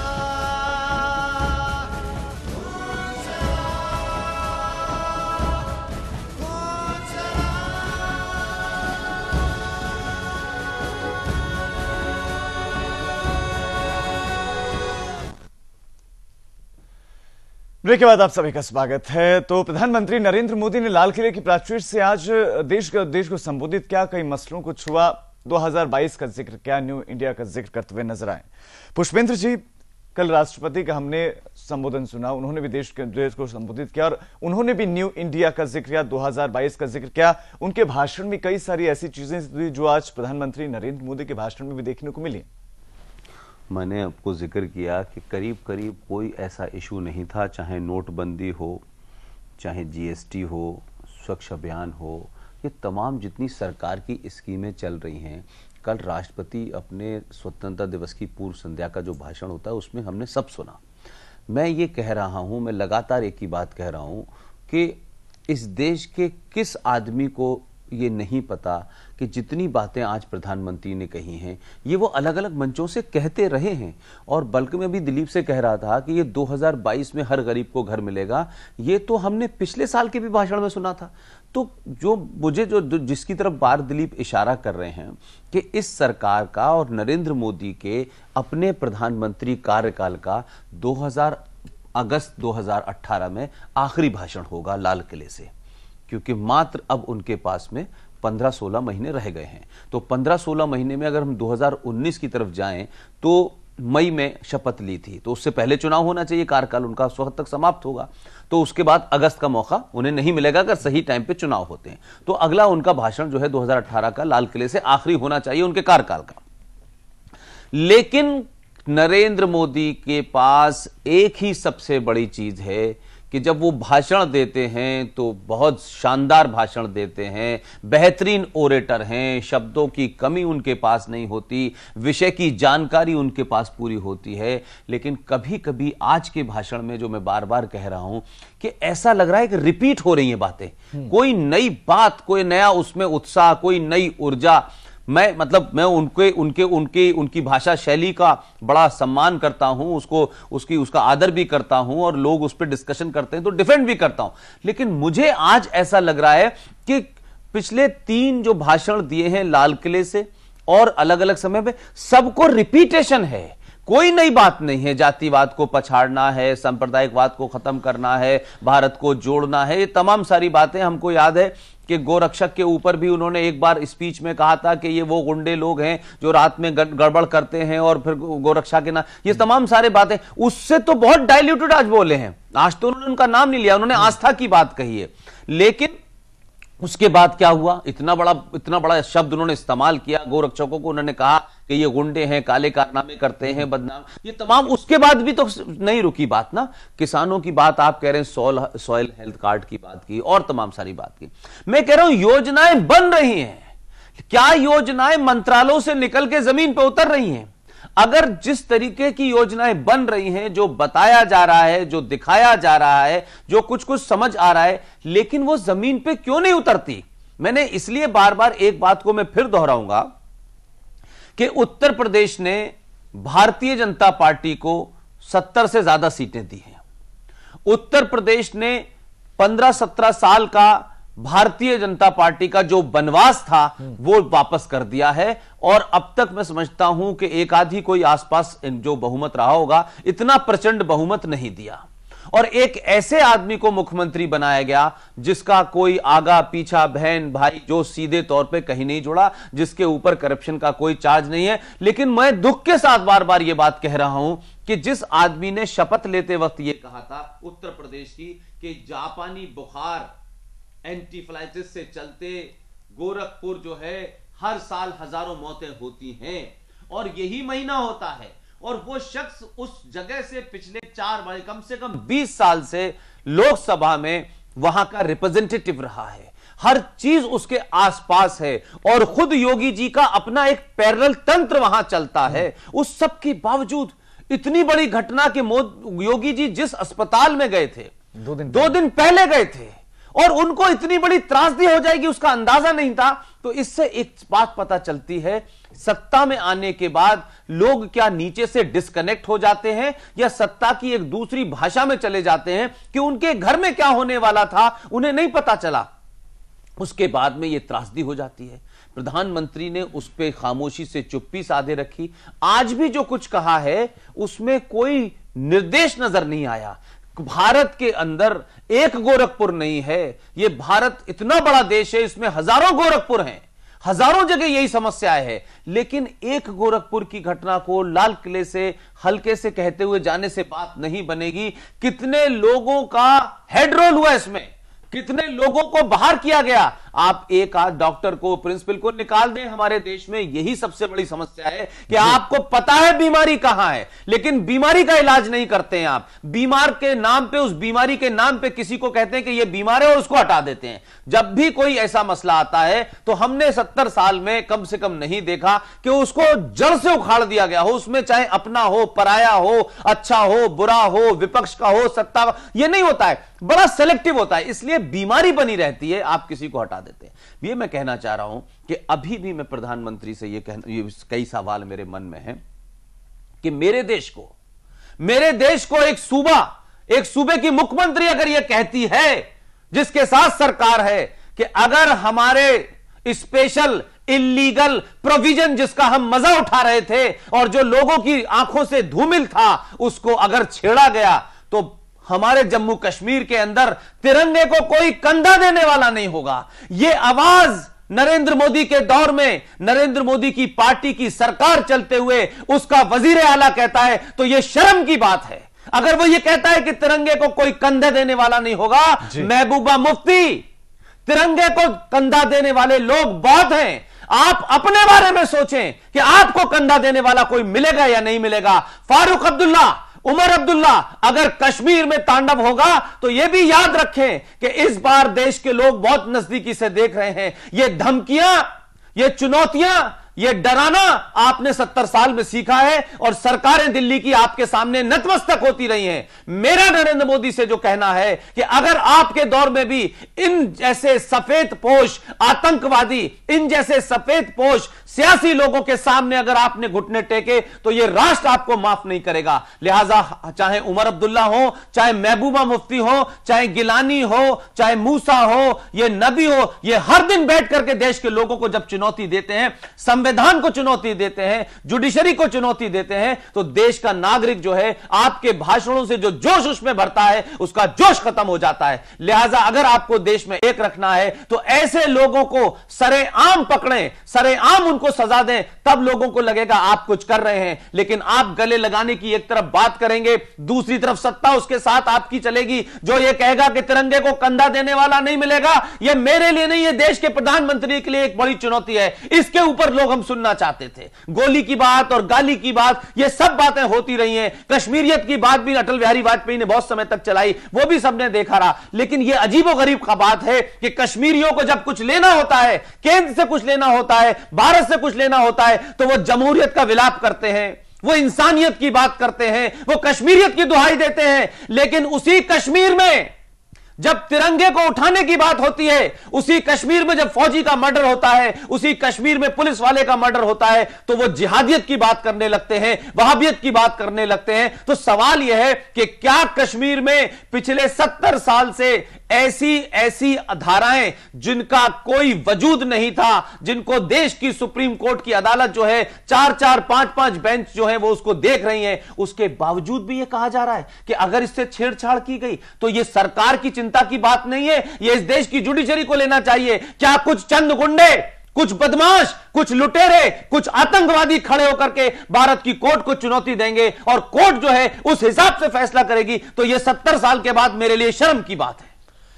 Speaker 2: ब्रेक के बाद आप सभी का स्वागत है। तो प्रधानमंत्री नरेंद्र मोदी ने लाल किले की प्राचीर से आज देश का देश को संबोधित किया, कई मसलों को छुआ, दो हज़ार बाईस का जिक्र किया, न्यू इंडिया का जिक्र करते हुए नजर आए। पुष्पेंद्र जी, कल राष्ट्रपति का हमने संबोधन सुना, उन्होंने भी देश के देश को संबोधित किया और उन्होंने भी न्यू इंडिया का जिक्र किया, दो हज़ार बाईस का जिक्र किया। उनके भाषण में कई सारी ऐसी चीजें थी जो आज प्रधानमंत्री नरेंद्र मोदी के भाषण में भी देखने को मिली।
Speaker 3: मैंने आपको जिक्र किया कि करीब करीब कोई ऐसा इशू नहीं था, चाहे नोटबंदी हो, चाहे जीएसटी हो, स्वच्छ अभियान हो, ये तमाम जितनी सरकार की स्कीमें चल रही हैं, कल राष्ट्रपति अपने स्वतंत्रता दिवस की पूर्व संध्या का जो भाषण होता है उसमें हमने सब सुना। मैं ये कह रहा हूँ, मैं लगातार एक ही बात कह रहा हूँ कि इस देश के किस आदमी को ये नहीं पता कि जितनी बातें आज प्रधानमंत्री ने कही हैं ये वो अलग अलग मंचों से कहते रहे हैं। और बल्कि मैं भी दिलीप से कह रहा था कि ये दो हज़ार बाईस में हर गरीब को घर मिलेगा, ये तो हमने पिछले साल के भी भाषण में सुना था। तो जो मुझे जो, जो जिसकी तरफ बार दिलीप इशारा कर रहे हैं कि इस सरकार का और नरेंद्र मोदी के अपने प्रधानमंत्री कार्यकाल का दो हज़ार अगस्त दो हज़ार अठारह में आखिरी भाषण होगा लाल किले से, क्योंकि मात्र अब उनके पास में पंद्रह सोलह महीने रह गए हैं। तो पंद्रह सोलह महीने में अगर हम दो हज़ार उन्नीस की तरफ जाएं तो मई में शपथ ली थी, तो उससे पहले चुनाव होना चाहिए, कार्यकाल उनका उस वक्त तक समाप्त होगा, तो उसके बाद अगस्त का मौका उन्हें नहीं मिलेगा अगर सही टाइम पे चुनाव होते हैं। तो अगला उनका भाषण जो है दो हज़ार अठारह का लाल किले से आखिरी होना चाहिए उनके कार्यकाल का। लेकिन नरेंद्र मोदी के पास एक ही सबसे बड़ी चीज है कि जब वो भाषण देते हैं तो बहुत शानदार भाषण देते हैं, बेहतरीन ओरेटर हैं, शब्दों की कमी उनके पास नहीं होती, विषय की जानकारी उनके पास पूरी होती है। लेकिन कभी कभी आज के भाषण में जो मैं बार बार कह रहा हूं कि ऐसा लग रहा है कि रिपीट हो रही हैं बातें, कोई नई बात, कोई नया उसमें उत्साह, कोई नई ऊर्जा। मैं मतलब मैं उनके उनके उनके उनकी भाषा शैली का बड़ा सम्मान करता हूं, उसको उसकी उसका आदर भी करता हूं और लोग उस पर डिस्कशन करते हैं तो डिफेंड भी करता हूं। लेकिन मुझे आज ऐसा लग रहा है कि पिछले तीन जो भाषण दिए हैं लाल किले से और अलग अलग समय पे सबको रिपीटेशन है, कोई नई बात नहीं है। जातिवाद को पछाड़ना है, सांप्रदायिकवाद को खत्म करना है, भारत को जोड़ना है, ये तमाम सारी बातें। हमको याद है कि गोरक्षक के ऊपर भी उन्होंने एक बार स्पीच में कहा था कि ये वो गुंडे लोग हैं जो रात में गड़बड़ करते हैं और फिर गोरक्षा के ना, ये तमाम सारे बातें उससे तो बहुत डाइल्यूटेड आज बोले हैं। आज तो उन्होंने उनका नाम नहीं लिया, उन्होंने आस्था की बात कही है। लेकिन उसके बाद क्या हुआ, इतना बड़ा इतना बड़ा शब्द उन्होंने इस्तेमाल किया, गोरक्षकों को उन्होंने कहा कि ये गुंडे हैं, काले कारनामे करते हैं, बदनाम, ये तमाम। उसके बाद भी तो नहीं रुकी बात ना, किसानों की बात आप कह रहे हैं, सॉइल सॉइल हेल्थ कार्ड की बात की और तमाम सारी बात की। मैं कह रहा हूं योजनाएं बन रही हैं, क्या योजनाएं मंत्रालयों से निकल के जमीन पर उतर रही हैं? अगर जिस तरीके की योजनाएं बन रही हैं, जो बताया जा रहा है, जो दिखाया जा रहा है, जो कुछ कुछ समझ आ रहा है, लेकिन वो जमीन पे क्यों नहीं उतरती? मैंने इसलिए बार बार एक बात को मैं फिर दोहराऊंगा कि उत्तर प्रदेश ने भारतीय जनता पार्टी को सत्तर से ज्यादा सीटें दी हैं। उत्तर प्रदेश ने पंद्रह सत्रह साल का भारतीय जनता पार्टी का जो बनवास था वो वापस कर दिया है। और अब तक मैं समझता हूं कि एक आधी कोई आसपास जो बहुमत रहा होगा, इतना प्रचंड बहुमत नहीं दिया। और एक ऐसे आदमी को मुख्यमंत्री बनाया गया जिसका कोई आगा पीछा, बहन भाई, जो सीधे तौर पे कहीं नहीं जुड़ा, जिसके ऊपर करप्शन का कोई चार्ज नहीं है। लेकिन मैं दुख के साथ बार बार यह बात कह रहा हूं कि जिस आदमी ने शपथ लेते वक्त यह कहा था उत्तर प्रदेश की कि जापानी बुखार एंटीफ्लाइटिस से चलते गोरखपुर जो है हर साल हजारों मौतें होती हैं और यही महीना होता है और वो शख्स उस जगह से पिछले चार बड़े कम से कम बीस साल से लोकसभा में वहां का रिप्रेजेंटेटिव रहा है, हर चीज उसके आसपास है और खुद योगी जी का अपना एक पैरेलल तंत्र वहां चलता है। उस सब के बावजूद इतनी बड़ी घटना के योगी जी जिस अस्पताल में गए थे
Speaker 2: दो दिन
Speaker 3: दो दिन पहले गए थे और उनको इतनी बड़ी त्रासदी हो जाएगी उसका अंदाजा नहीं था। तो इससे एक बात पता चलती है, सत्ता में आने के बाद लोग क्या नीचे से डिस्कनेक्ट हो जाते हैं या सत्ता की एक दूसरी भाषा में चले जाते हैं कि उनके घर में क्या होने वाला था उन्हें नहीं पता चला, उसके बाद में यह त्रासदी हो जाती है। प्रधानमंत्री ने उस पर खामोशी से चुप्पी साधे रखी। आज भी जो कुछ कहा है उसमें कोई निर्देश नजर नहीं आया। भारत के अंदर एक गोरखपुर नहीं है, यह भारत इतना बड़ा देश है, इसमें हजारों गोरखपुर हैं, हजारों जगह यही समस्याएं है, लेकिन एक गोरखपुर की घटना को लाल किले से हल्के से कहते हुए जाने से बात नहीं बनेगी। कितने लोगों का हेड रोल हुआ इसमें, कितने लोगों को बाहर किया गया। आप एक आध डॉक्टर को, प्रिंसिपल को निकाल दें, हमारे देश में यही सबसे बड़ी समस्या है कि आपको पता है बीमारी कहां है लेकिन बीमारी का इलाज नहीं करते हैं। आप बीमार के नाम पे, उस बीमारी के नाम पे किसी को कहते हैं कि यह बीमार है और उसको हटा देते हैं। जब भी कोई ऐसा मसला आता है तो हमने सत्तर साल में कम से कम नहीं देखा कि उसको जड़ से उखाड़ दिया गया हो, उसमें चाहे अपना हो, पराया हो, अच्छा हो, बुरा हो, विपक्ष का हो, सत्ता का, यह नहीं होता है, बड़ा सेलेक्टिव होता है, इसलिए बीमारी बनी रहती है, आप किसी को हटा देते हैं। ये मैं कहना चाह रहा हूं कि अभी भी मैं प्रधानमंत्री से ये कहना, ये कई सवाल मेरे मन में हैं कि मेरे देश को मेरे देश को एक सूबा, एक सूबे की मुख्यमंत्री अगर यह कहती है, जिसके साथ सरकार है, कि अगर हमारे स्पेशल इलीगल प्रोविजन जिसका हम मजा उठा रहे थे और जो लोगों की आंखों से धूमिल था उसको अगर छेड़ा गया तो हमारे जम्मू कश्मीर के अंदर तिरंगे को कोई कंधा देने वाला नहीं होगा। यह आवाज नरेंद्र मोदी के दौर में, नरेंद्र मोदी की पार्टी की सरकार चलते हुए उसका वजीर आला कहता है तो यह शर्म की बात है। अगर वो ये कहता है कि तिरंगे को कोई कंधा देने वाला नहीं होगा, महबूबा मुफ्ती, तिरंगे को कंधा देने वाले लोग बहुत हैं। आप अपने बारे में सोचें कि आपको कंधा देने वाला कोई मिलेगा या नहीं मिलेगा। फारूक अब्दुल्ला, उमर अब्दुल्ला अगर कश्मीर में तांडव होगा तो यह भी याद रखें कि इस बार देश के लोग बहुत नजदीकी से देख रहे हैं। ये धमकियां, ये चुनौतियां, ये डराना आपने सत्तर साल में सीखा है और सरकारें दिल्ली की आपके सामने नतमस्तक होती रही हैं। मेरा नरेंद्र मोदी से जो कहना है कि अगर आपके दौर में भी इन जैसे सफेद पोश आतंकवादी, इन जैसे सफेद पोश सियासी लोगों के सामने अगर आपने घुटने टेके तो यह राष्ट्र आपको माफ नहीं करेगा। लिहाजा चाहे उमर अब्दुल्ला हो, चाहे महबूबा मुफ्ती हो, चाहे गिलानी हो, चाहे मूसा हो, यह नबी हो, यह हर दिन बैठ करके देश के लोगों को जब चुनौती देते हैं, संविधान को चुनौती देते हैं, जुडिशरी को चुनौती देते हैं, तो देश का नागरिक जो है आपके भाषणों से जो जोश उसमें भरता है उसका जोश खत्म हो जाता है। लिहाजा अगर आपको देश में एक रखना है तो ऐसे लोगों को सरेआम पकड़ें, सरेआम उनको सजा दें, तब लोगों को लगेगा आप कुछ कर रहे हैं। लेकिन आप गले लगाने की एक तरफ बात करेंगे, दूसरी तरफ सत्ता उसके साथ आपकी चलेगी जो यह कहेगा कि तिरंगे को कंधा देने वाला नहीं मिलेगा। यह मेरे लिए नहीं, यह देश के प्रधानमंत्री के लिए एक बड़ी चुनौती है। इसके ऊपर लोग हम सुनना चाहते थे, गोली की बात और गाली की बात, ये सब बातें होती रही हैं। कश्मीरियत की बात भी अटल बिहारी वाजपेयी ने बहुत समय तक चलाई, वो भी सबने देखा रहा। लेकिन यह अजीबोगरीब का बात है कि कश्मीरियों को जब कुछ लेना होता है, केंद्र से कुछ लेना होता है, भारत से कुछ लेना होता है, तो वो जमहूरियत का विलाप करते हैं, वो इंसानियत की बात करते हैं, वो कश्मीरियत की दुहाई देते हैं। लेकिन उसी कश्मीर में जब तिरंगे को उठाने की बात होती है, उसी कश्मीर में जब फौजी का मर्डर होता है, उसी कश्मीर में पुलिस वाले का मर्डर होता है, तो वो जिहादियत की बात करने लगते हैं, वहाबियत की बात करने लगते हैं। तो सवाल यह है कि क्या कश्मीर में पिछले सत्तर साल से ऐसी ऐसी धाराएं जिनका कोई वजूद नहीं था, जिनको देश की सुप्रीम कोर्ट की अदालत जो है चार चार पांच पांच बेंच जो है वो उसको देख रही है, उसके बावजूद भी यह कहा जा रहा है कि अगर इससे छेड़छाड़ की गई तो यह सरकार की चिंता की बात नहीं है, यह इस देश की जुडिशरी को लेना चाहिए। क्या कुछ चंद गुंडे, कुछ बदमाश, कुछ लुटेरे, कुछ आतंकवादी खड़े होकर के भारत की कोर्ट को चुनौती देंगे और कोर्ट जो है उस हिसाब से फैसला करेगी? तो यह सत्तर साल के बाद मेरे लिए शर्म की बात है।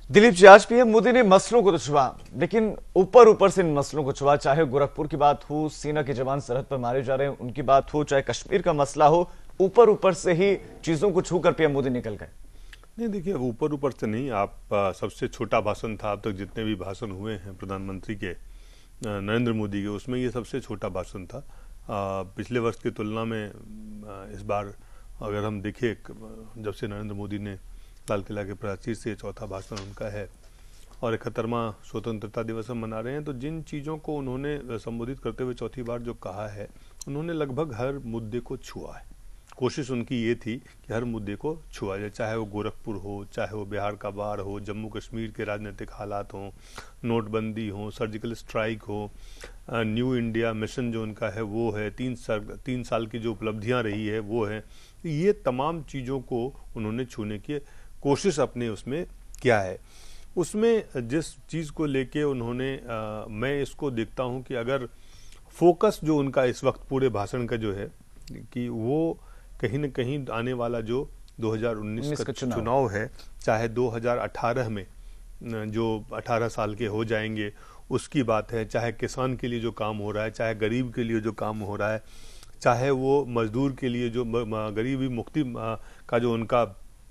Speaker 2: दिलीप जी, आज पीएम मोदी ने मसलों को तो छुआ, लेकिन ऊपर ऊपर से इन मसलों को छुआ। चाहे गोरखपुर की बात हो, सेना के जवान सरहद पर मारे जा रहे हैं उनकी बात हो, चाहे कश्मीर का मसला हो, ऊपर ऊपर से ही चीजों को छूकर पीएम मोदी निकल गए।
Speaker 4: नहीं, देखिए, ऊपर ऊपर से नहीं। आप आ, सबसे छोटा भाषण था अब तक जितने भी भाषण हुए हैं प्रधानमंत्री के, नरेंद्र मोदी के, उसमें ये सबसे छोटा भाषण था। आ, पिछले वर्ष की तुलना में आ, इस बार अगर हम देखें, जब से नरेंद्र मोदी ने लाल किला के प्राचीर से चौथा भाषण उनका है और इकहत्तरवां स्वतंत्रता दिवस हम मना रहे हैं, तो जिन चीज़ों को उन्होंने संबोधित करते हुए चौथी बार जो कहा है, उन्होंने लगभग हर मुद्दे को छुआ है। कोशिश उनकी ये थी कि हर मुद्दे को छुआ जाए, चाहे वो गोरखपुर हो, चाहे वो बिहार का बाढ़ हो, जम्मू कश्मीर के राजनीतिक हालात हों, नोटबंदी हो, सर्जिकल स्ट्राइक हो, न्यू इंडिया मिशन जो उनका है वो है, तीन साल तीन साल की जो उपलब्धियां रही है वो है। ये तमाम चीज़ों को उन्होंने छूने की कोशिश अपने उसमें किया है। उसमें जिस चीज़ को लेके उन्होंने आ, मैं इसको देखता हूं कि अगर फोकस जो उनका इस वक्त पूरे भाषण का जो है कि वो कहीं न कहीं आने वाला जो दो हज़ार उन्नीस का चुनाव।, चुनाव है, चाहे दो हज़ार अठारह में जो अठारह साल के हो जाएंगे उसकी बात है, चाहे किसान के लिए जो काम हो रहा है, चाहे गरीब के लिए जो काम हो रहा है, चाहे वो मजदूर के लिए जो गरीबी मुक्ति का जो उनका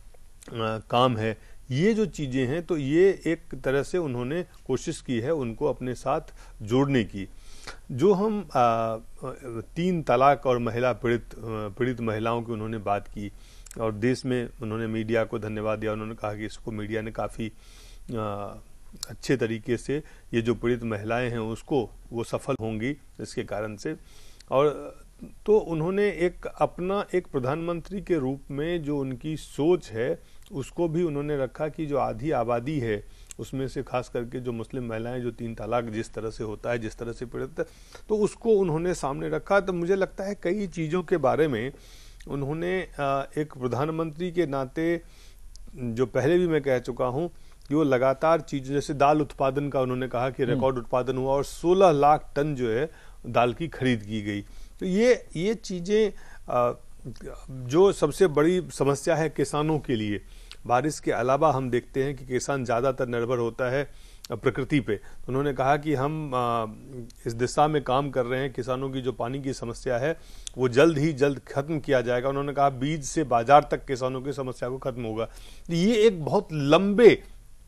Speaker 4: काम है, ये जो चीज़ें हैं, तो ये एक तरह से उन्होंने कोशिश की है उनको अपने साथ जोड़ने की। जो हम आ, तीन तलाक और महिला पीड़ित पीड़ित महिलाओं की उन्होंने बात की और देश में उन्होंने मीडिया को धन्यवाद दिया। उन्होंने कहा कि इसको मीडिया ने काफ़ी अच्छे तरीके से, ये जो पीड़ित महिलाएं हैं उसको वो सफल होंगी इसके कारण से। और तो उन्होंने एक अपना एक प्रधानमंत्री के रूप में जो उनकी सोच है उसको भी उन्होंने रखा कि जो आधी आबादी है उसमें से खास करके जो मुस्लिम महिलाएं, जो तीन तलाक जिस तरह से होता है, जिस तरह से पीड़ित है, तो उसको उन्होंने सामने रखा। तो मुझे लगता है कई चीज़ों के बारे में उन्होंने एक प्रधानमंत्री के नाते, जो पहले भी मैं कह चुका हूँ कि वो लगातार चीज़, जैसे दाल उत्पादन का उन्होंने कहा कि रिकॉर्ड उत्पादन हुआ और सोलह लाख टन जो है दाल की खरीद की गई। तो ये ये चीज़ें जो सबसे बड़ी समस्या है किसानों के लिए, बारिश के अलावा हम देखते हैं कि किसान ज़्यादातर निर्भर होता है प्रकृति पे। तो उन्होंने कहा कि हम इस दिशा में काम कर रहे हैं, किसानों की जो पानी की समस्या है वो जल्द ही जल्द खत्म किया जाएगा। उन्होंने कहा बीज से बाजार तक किसानों की समस्या को खत्म होगा। ये एक बहुत लंबे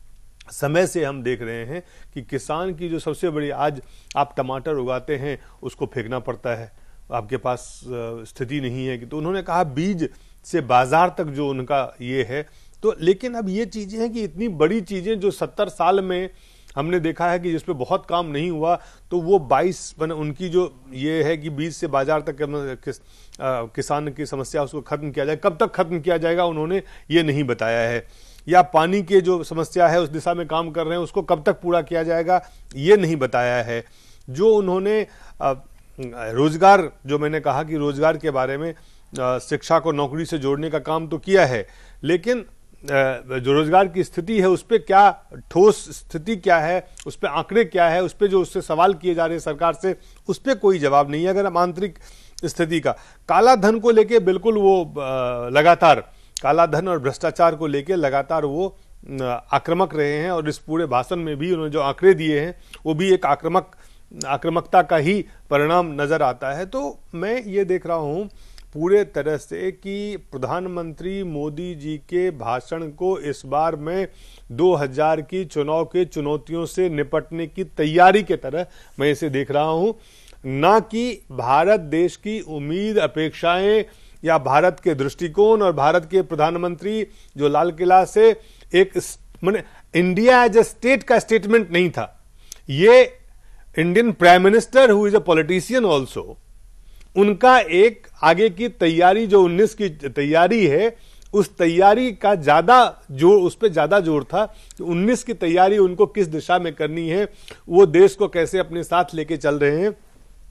Speaker 4: समय से हम देख रहे हैं कि किसान की जो सबसे बड़ी, आज आप टमाटर उगाते हैं उसको फेंकना पड़ता है, आपके पास स्थिति नहीं है कि, तो उन्होंने कहा बीज से बाजार तक जो उनका ये है। तो लेकिन अब ये चीजें हैं कि इतनी बड़ी चीजें जो सत्तर साल में हमने देखा है कि जिसपे बहुत काम नहीं हुआ, तो वो बाईस उनकी जो ये है कि बीज से बाजार तक किस, आ, किसान की समस्या उसको खत्म किया जाए, कब तक खत्म किया जाएगा उन्होंने ये नहीं बताया है। या पानी के जो समस्या है उस दिशा में काम कर रहे हैं उसको कब तक पूरा किया जाएगा ये नहीं बताया है। जो उन्होंने आ, रोजगार, जो मैंने कहा कि रोजगार के बारे में, शिक्षा को नौकरी से जोड़ने का काम तो किया है, लेकिन जो रोजगार की स्थिति है उस पर क्या ठोस स्थिति क्या है, उस पर आंकड़े क्या है, उस पर जो उससे सवाल किए जा रहे हैं सरकार से, उस पर कोई जवाब नहीं है। अगर हम आंतरिक स्थिति का, काला धन को लेके बिल्कुल वो लगातार, काला धन और भ्रष्टाचार को लेके लगातार वो आक्रामक रहे हैं और इस पूरे भाषण में भी उन्होंने जो आंकड़े दिए हैं वो भी एक आक्रामक आक्रामकता का ही परिणाम नजर आता है। तो मैं ये देख रहा हूं पूरे तरह से कि प्रधानमंत्री मोदी जी के भाषण को इस बार मैं दो हज़ार की चुनाव के चुनौतियों से निपटने की तैयारी के तरह मैं इसे देख रहा हूं, ना कि भारत देश की उम्मीद, अपेक्षाएं या भारत के दृष्टिकोण और भारत के प्रधानमंत्री जो लाल किला से एक माने इंडिया एज ए स्टेट का स्टेटमेंट नहीं था। ये Indian prime minister who is a politician also, उनका एक आगे की तैयारी, जो उन्नीस की तैयारी है, उस तैयारी का ज्यादा जोर, उस पर ज्यादा जोर था कि उन्नीस की तैयारी उनको किस दिशा में करनी है, वो देश को कैसे अपने साथ लेके चल रहे हैं।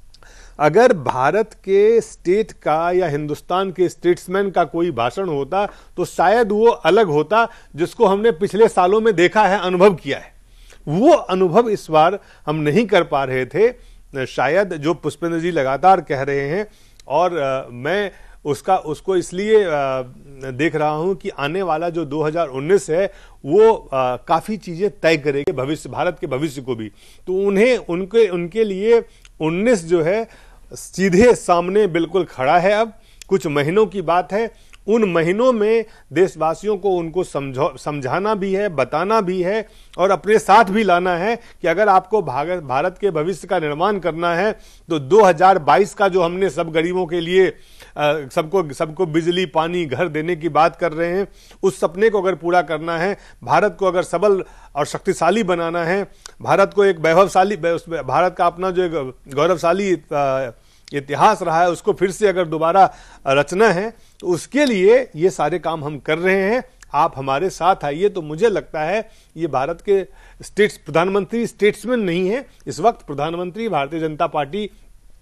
Speaker 4: अगर भारत के स्टेट का या हिंदुस्तान के स्टेट्समैन का कोई भाषण होता तो शायद वो अलग होता, जिसको हमने पिछले सालों में देखा है, अनुभव किया है। वो अनुभव इस बार हम नहीं कर पा रहे थे, शायद जो पुष्पेंद्र जी लगातार कह रहे हैं। और आ, मैं उसका उसको इसलिए देख रहा हूं कि आने वाला जो दो हज़ार उन्नीस है वो काफ़ी चीज़ें तय करेगी भविष्य, भारत के भविष्य को भी। तो उन्हें उनके उनके लिए उन्नीस जो है सीधे सामने बिल्कुल खड़ा है। अब कुछ महीनों की बात है, उन महीनों में देशवासियों को उनको समझो समझाना भी है, बताना भी है और अपने साथ भी लाना है कि अगर आपको भारत भारत के भविष्य का निर्माण करना है तो दो हज़ार बाईस का जो हमने सब गरीबों के लिए सबको सबको बिजली, पानी, घर देने की बात कर रहे हैं, उस सपने को अगर पूरा करना है, भारत को अगर सबल और शक्तिशाली बनाना है, भारत को एक वैभवशाली, भारत का अपना जो एक गौरवशाली इतिहास रहा है उसको फिर से अगर दोबारा रचना है, तो उसके लिए ये सारे काम हम कर रहे हैं। आप हमारे साथ आइए। तो मुझे लगता है ये भारत के स्टेट्स प्रधानमंत्री स्टेट्समैन नहीं है, इस वक्त प्रधानमंत्री भारतीय जनता पार्टी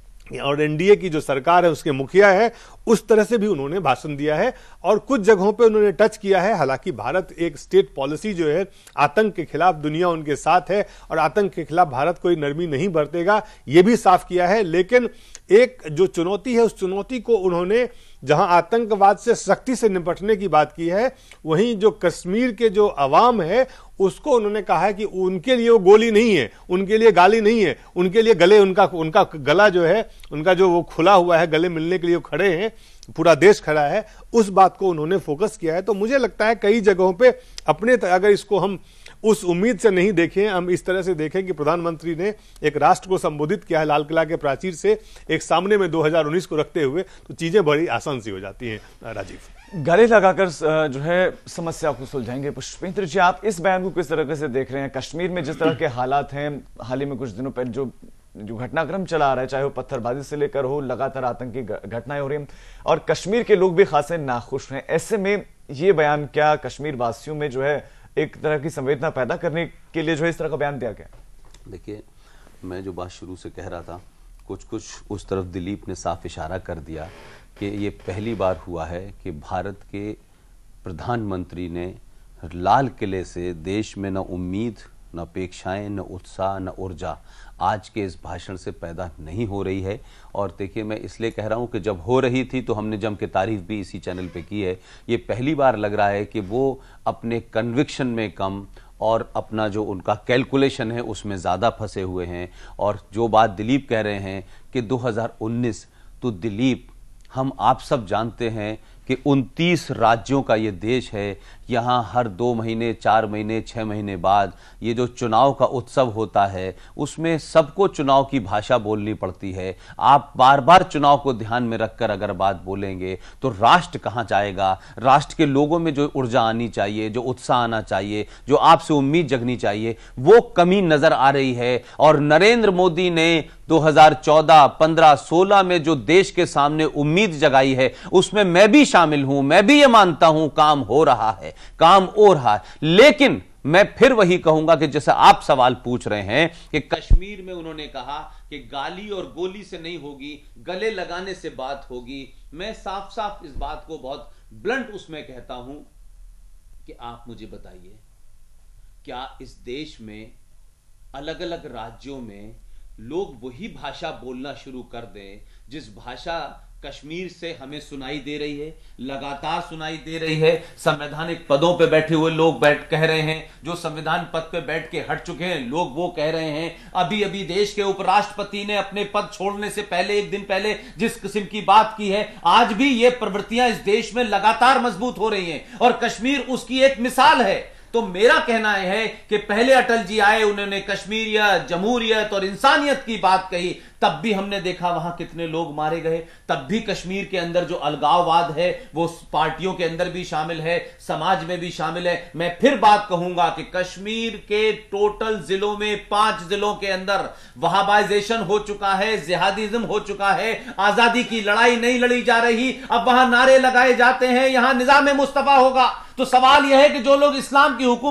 Speaker 4: और एनडीए की जो सरकार है उसके मुखिया है, उस तरह से भी उन्होंने भाषण दिया है और कुछ जगहों पे उन्होंने टच किया है। हालांकि भारत एक स्टेट पॉलिसी जो है, आतंक के खिलाफ दुनिया उनके साथ है और आतंक के खिलाफ भारत कोई नरमी नहीं बरतेगा, ये भी साफ किया है। लेकिन एक जो चुनौती है, उस चुनौती को उन्होंने जहां आतंकवाद से सख्ती से निपटने की बात की है, वहीं जो कश्मीर के जो अवाम है उसको उन्होंने कहा है कि उनके लिए वो गोली नहीं है, उनके लिए गाली नहीं है, उनके लिए गले उनका उनका गला जो है, उनका जो वो खुला हुआ है, गले मिलने के लिए खड़े हैं, पूरा देश खड़ा है, उस बात को उन्होंने फोकस किया है। तो मुझे लगता है कई जगहों पे अपने, अगर इसको हम उस उम्मीद से नहीं देखें, हम इस तरह से देखें कि प्रधानमंत्री ने एक राष्ट्र को संबोधित किया है लाल किला के प्राचीर से, एक सामने में दो हज़ार उन्नीस को रखते हुए, तो चीजें बड़ी आसान सी हो जाती हैं। राजीव,
Speaker 2: गले लगाकर जो है समस्या को सुलझाएंगे। पुष्पेंद्र जी, आप इस बयान को किस तरह से देख रहे हैं? कश्मीर में जिस तरह के हालात हैं, हाल ही में कुछ दिनों पहले जो जो घटनाक्रम चला आ रहा है, चाहे वो पत्थरबाजी से लेकर हो, लगातार आतंकी घटनाएं हो रही हैं और कश्मीर के लोग भी खासे नाखुश हैं, ऐसे में ये बयान क्या कश्मीर वासियों में जो है एक तरह की संवेदना पैदा करने के लिए जो है इस तरह का बयान दिया गया?
Speaker 3: देखिए, मैं जो बात शुरू से कह रहा था, कुछ कुछ उस तरफ दिलीप ने साफ इशारा कर दिया कि ये पहली बार हुआ है कि भारत के प्रधानमंत्री ने लाल किले से देश में न उम्मीद, न अपेक्षाएं, न उत्साह, न ऊर्जा आज के इस भाषण से पैदा नहीं हो रही है। और देखिए, मैं इसलिए कह रहा हूं कि जब हो रही थी तो हमने जम के तारीफ भी इसी चैनल पे की है। ये पहली बार लग रहा है कि वो अपने कन्विक्शन में कम और अपना जो उनका कैलकुलेशन है उसमें ज़्यादा फंसे हुए हैं। और जो बात दिलीप कह रहे हैं कि दो हज़ार उन्नीस, तो दिलीप, हम आप सब जानते हैं कि उनतीस राज्यों का ये देश है, यहाँ हर दो महीने, चार महीने, छः महीने बाद ये जो चुनाव का उत्सव होता है उसमें सबको चुनाव की भाषा बोलनी पड़ती है। आप बार बार चुनाव को ध्यान में रखकर अगर बात बोलेंगे तो राष्ट्र कहाँ जाएगा? राष्ट्र के लोगों में जो ऊर्जा आनी चाहिए, जो उत्साह आना चाहिए, जो आपसे उम्मीद जगनी चाहिए, वो कमी नजर आ रही है। और नरेंद्र मोदी ने दो हज़ार चौदह, पंद्रह, सोलह में जो देश के सामने उम्मीद जगाई है उसमें मैं भी शामिल हूं, मैं भी ये मानता हूं काम हो रहा है, काम हो रहा है। लेकिन मैं फिर वही कहूंगा कि जैसे आप सवाल पूछ रहे हैं कि कश्मीर में उन्होंने कहा कि गाली और गोली से नहीं होगी, गले लगाने से बात होगी। मैं साफ साफ इस बात को बहुत ब्लंट उसमें कहता हूं कि आप मुझे बताइए, क्या इस देश में अलग अलग राज्यों में लोग वही भाषा बोलना शुरू कर दें जिस भाषा कश्मीर से हमें सुनाई दे रही है, लगातार सुनाई दे रही है? संवैधानिक पदों पे बैठे हुए लोग बैठ कह रहे हैं, जो संविधान पद पे बैठ के हट चुके हैं लोग वो कह रहे हैं। अभी अभी देश के उपराष्ट्रपति ने अपने पद छोड़ने से पहले, एक दिन पहले जिस किस्म की बात की है, आज भी ये प्रवृत्तियां इस देश में लगातार मजबूत हो रही हैं और कश्मीर उसकी एक मिसाल है। तो मेरा कहना है कि पहले अटल जी आए, उन्होंने कश्मीरियत, जमहूरियत और इंसानियत की बात कही, तब भी हमने देखा वहां कितने लोग मारे गए। तब भी कश्मीर के अंदर जो अलगाववाद है वो पार्टियों के अंदर भी शामिल है, समाज में भी शामिल है। मैं फिर बात कहूंगा कि कश्मीर के टोटल जिलों में, पांच जिलों के अंदर वहाबाइजेशन हो चुका है, जिहादिज्म हो चुका है, आजादी की लड़ाई नहीं लड़ी जा रही। अब वहां नारे लगाए जाते हैं यहां निजाम मुस्तफा होगा। तो सवाल यह है कि जो लोग इस्लाम की हुकूमत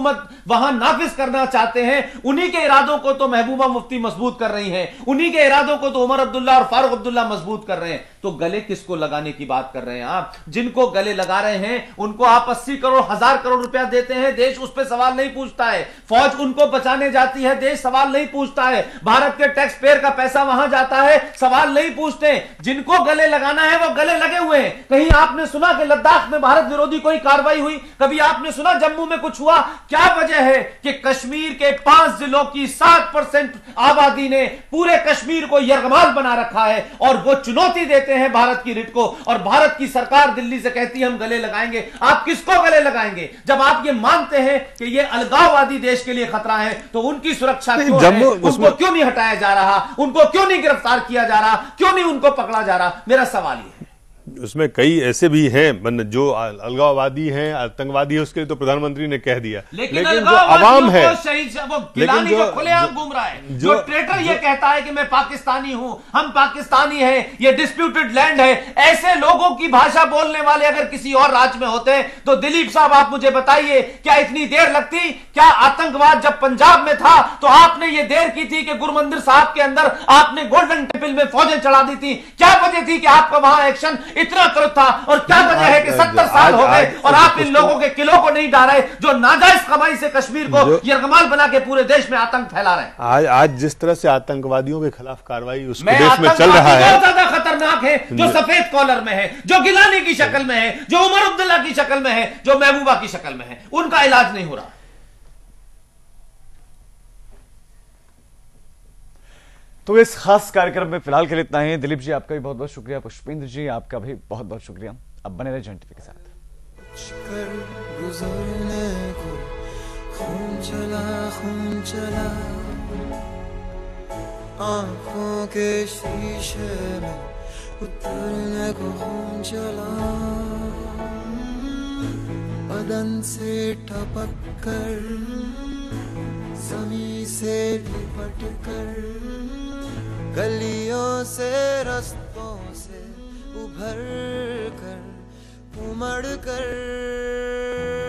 Speaker 3: वहां नाफिज करना चाहते हैं, उन्हीं के इरादों को तो महबूबा मुफ्ती मजबूत कर रही हैं, उन्हीं के इरादों को तो उमर अब्दुल्ला और फारूक अब्दुल्ला मजबूत कर रहे हैं। तो गले किसको लगाने की बात कर रहे हैं आप? जिनको गले लगा रहे हैं उनको आप अस्सी करोड़ हजार करोड़ रुपया देते हैं, देश उस पर सवाल नहीं पूछता है। फौज उनको बचाने जाती है, देश सवाल नहीं पूछता है। भारत के टैक्स पेयर का पैसा वहां जाता है, सवाल नहीं पूछते। जिनको गले लगाना है वो गले लगे हुए हैं। कहीं आपने सुना कि लद्दाख में भारत विरोधी कोई कार्रवाई हुई? कभी आपने सुना जम्मू में कुछ हुआ? क्या वजह है कि कश्मीर के पांच जिलों की सात परसेंट आबादी ने पूरे कश्मीर को यरगमाल बना रखा है और वो चुनौती देते हैं भारत की रिट को, और भारत की सरकार दिल्ली से कहती है हम गले लगाएंगे। आप किसको गले लगाएंगे? जब आप ये मानते हैं कि ये अलगाववादी देश के लिए खतरा है, तो उनकी सुरक्षा क्यों है? उनको क्यों नहीं हटाया जा रहा? उनको क्यों नहीं गिरफ्तार किया जा रहा? क्यों नहीं उनको पकड़ा जा रहा? मेरा सवाल ये है।
Speaker 4: उसमें कई ऐसे भी हैं जो अलगाववादी हैं, आतंकवादी है, उसके लिए तो प्रधानमंत्री ने कह दिया।
Speaker 3: लेकिन,
Speaker 4: लेकिन जो आवाम है,
Speaker 3: वो गिलानी जो खुलेआम घूम रहा है, जो ट्रेटर ये कहता है कि मैं पाकिस्तानी हूं, हम पाकिस्तानी हैं, ये डिस्प्यूटेड लैंड है, ऐसे लोगों की भाषा बोलने वाले अगर किसी और राज्य में होते तो दिलीप साहब आप मुझे बताइए क्या इतनी देर लगती? क्या आतंकवाद जब पंजाब में था तो आपने ये देर की थी कि गुरु मंदिर साहब के अंदर आपने गोल्डन टेम्पल में फौजें चढ़ा दी थी? क्या वजह थी कि आपका वहां एक्शन इतना तुरंत था? और क्या वजह है कि सत्तर साल हो गए और आप इन लोगों के किलों को नहीं डाल रहे जो नाजायज कमाई से कश्मीर को यरगमाल बना के पूरे देश में आतंक फैला रहे हैं?
Speaker 4: आज आज जिस तरह से आतंकवादियों के खिलाफ कार्रवाई उस देश में चल रहा है,
Speaker 3: बहुत ज्यादा खतरनाक है। जो सफेद कॉलर में है, जो गिलानी की शक्ल में है, जो उमर अब्दुल्ला की शक्ल में है, जो महबूबा की शक्ल में है, उनका इलाज नहीं हो रहा।
Speaker 2: तो इस खास कार्यक्रम में फिलहाल के लिए इतना ही। दिलीप जी आपका भी बहुत बहुत शुक्रिया, पुष्पेंद्र जी आपका भी बहुत बहुत शुक्रिया। अब बने रहे जॉइंट टीवी के साथ।
Speaker 1: गुजरने को खून चला खून चला आंखों के शीशे में उतरने को खून चला, बदन से टपक कर जमीन से लिपट कर गलियों से रस्तों से उभर कर उमड़ कर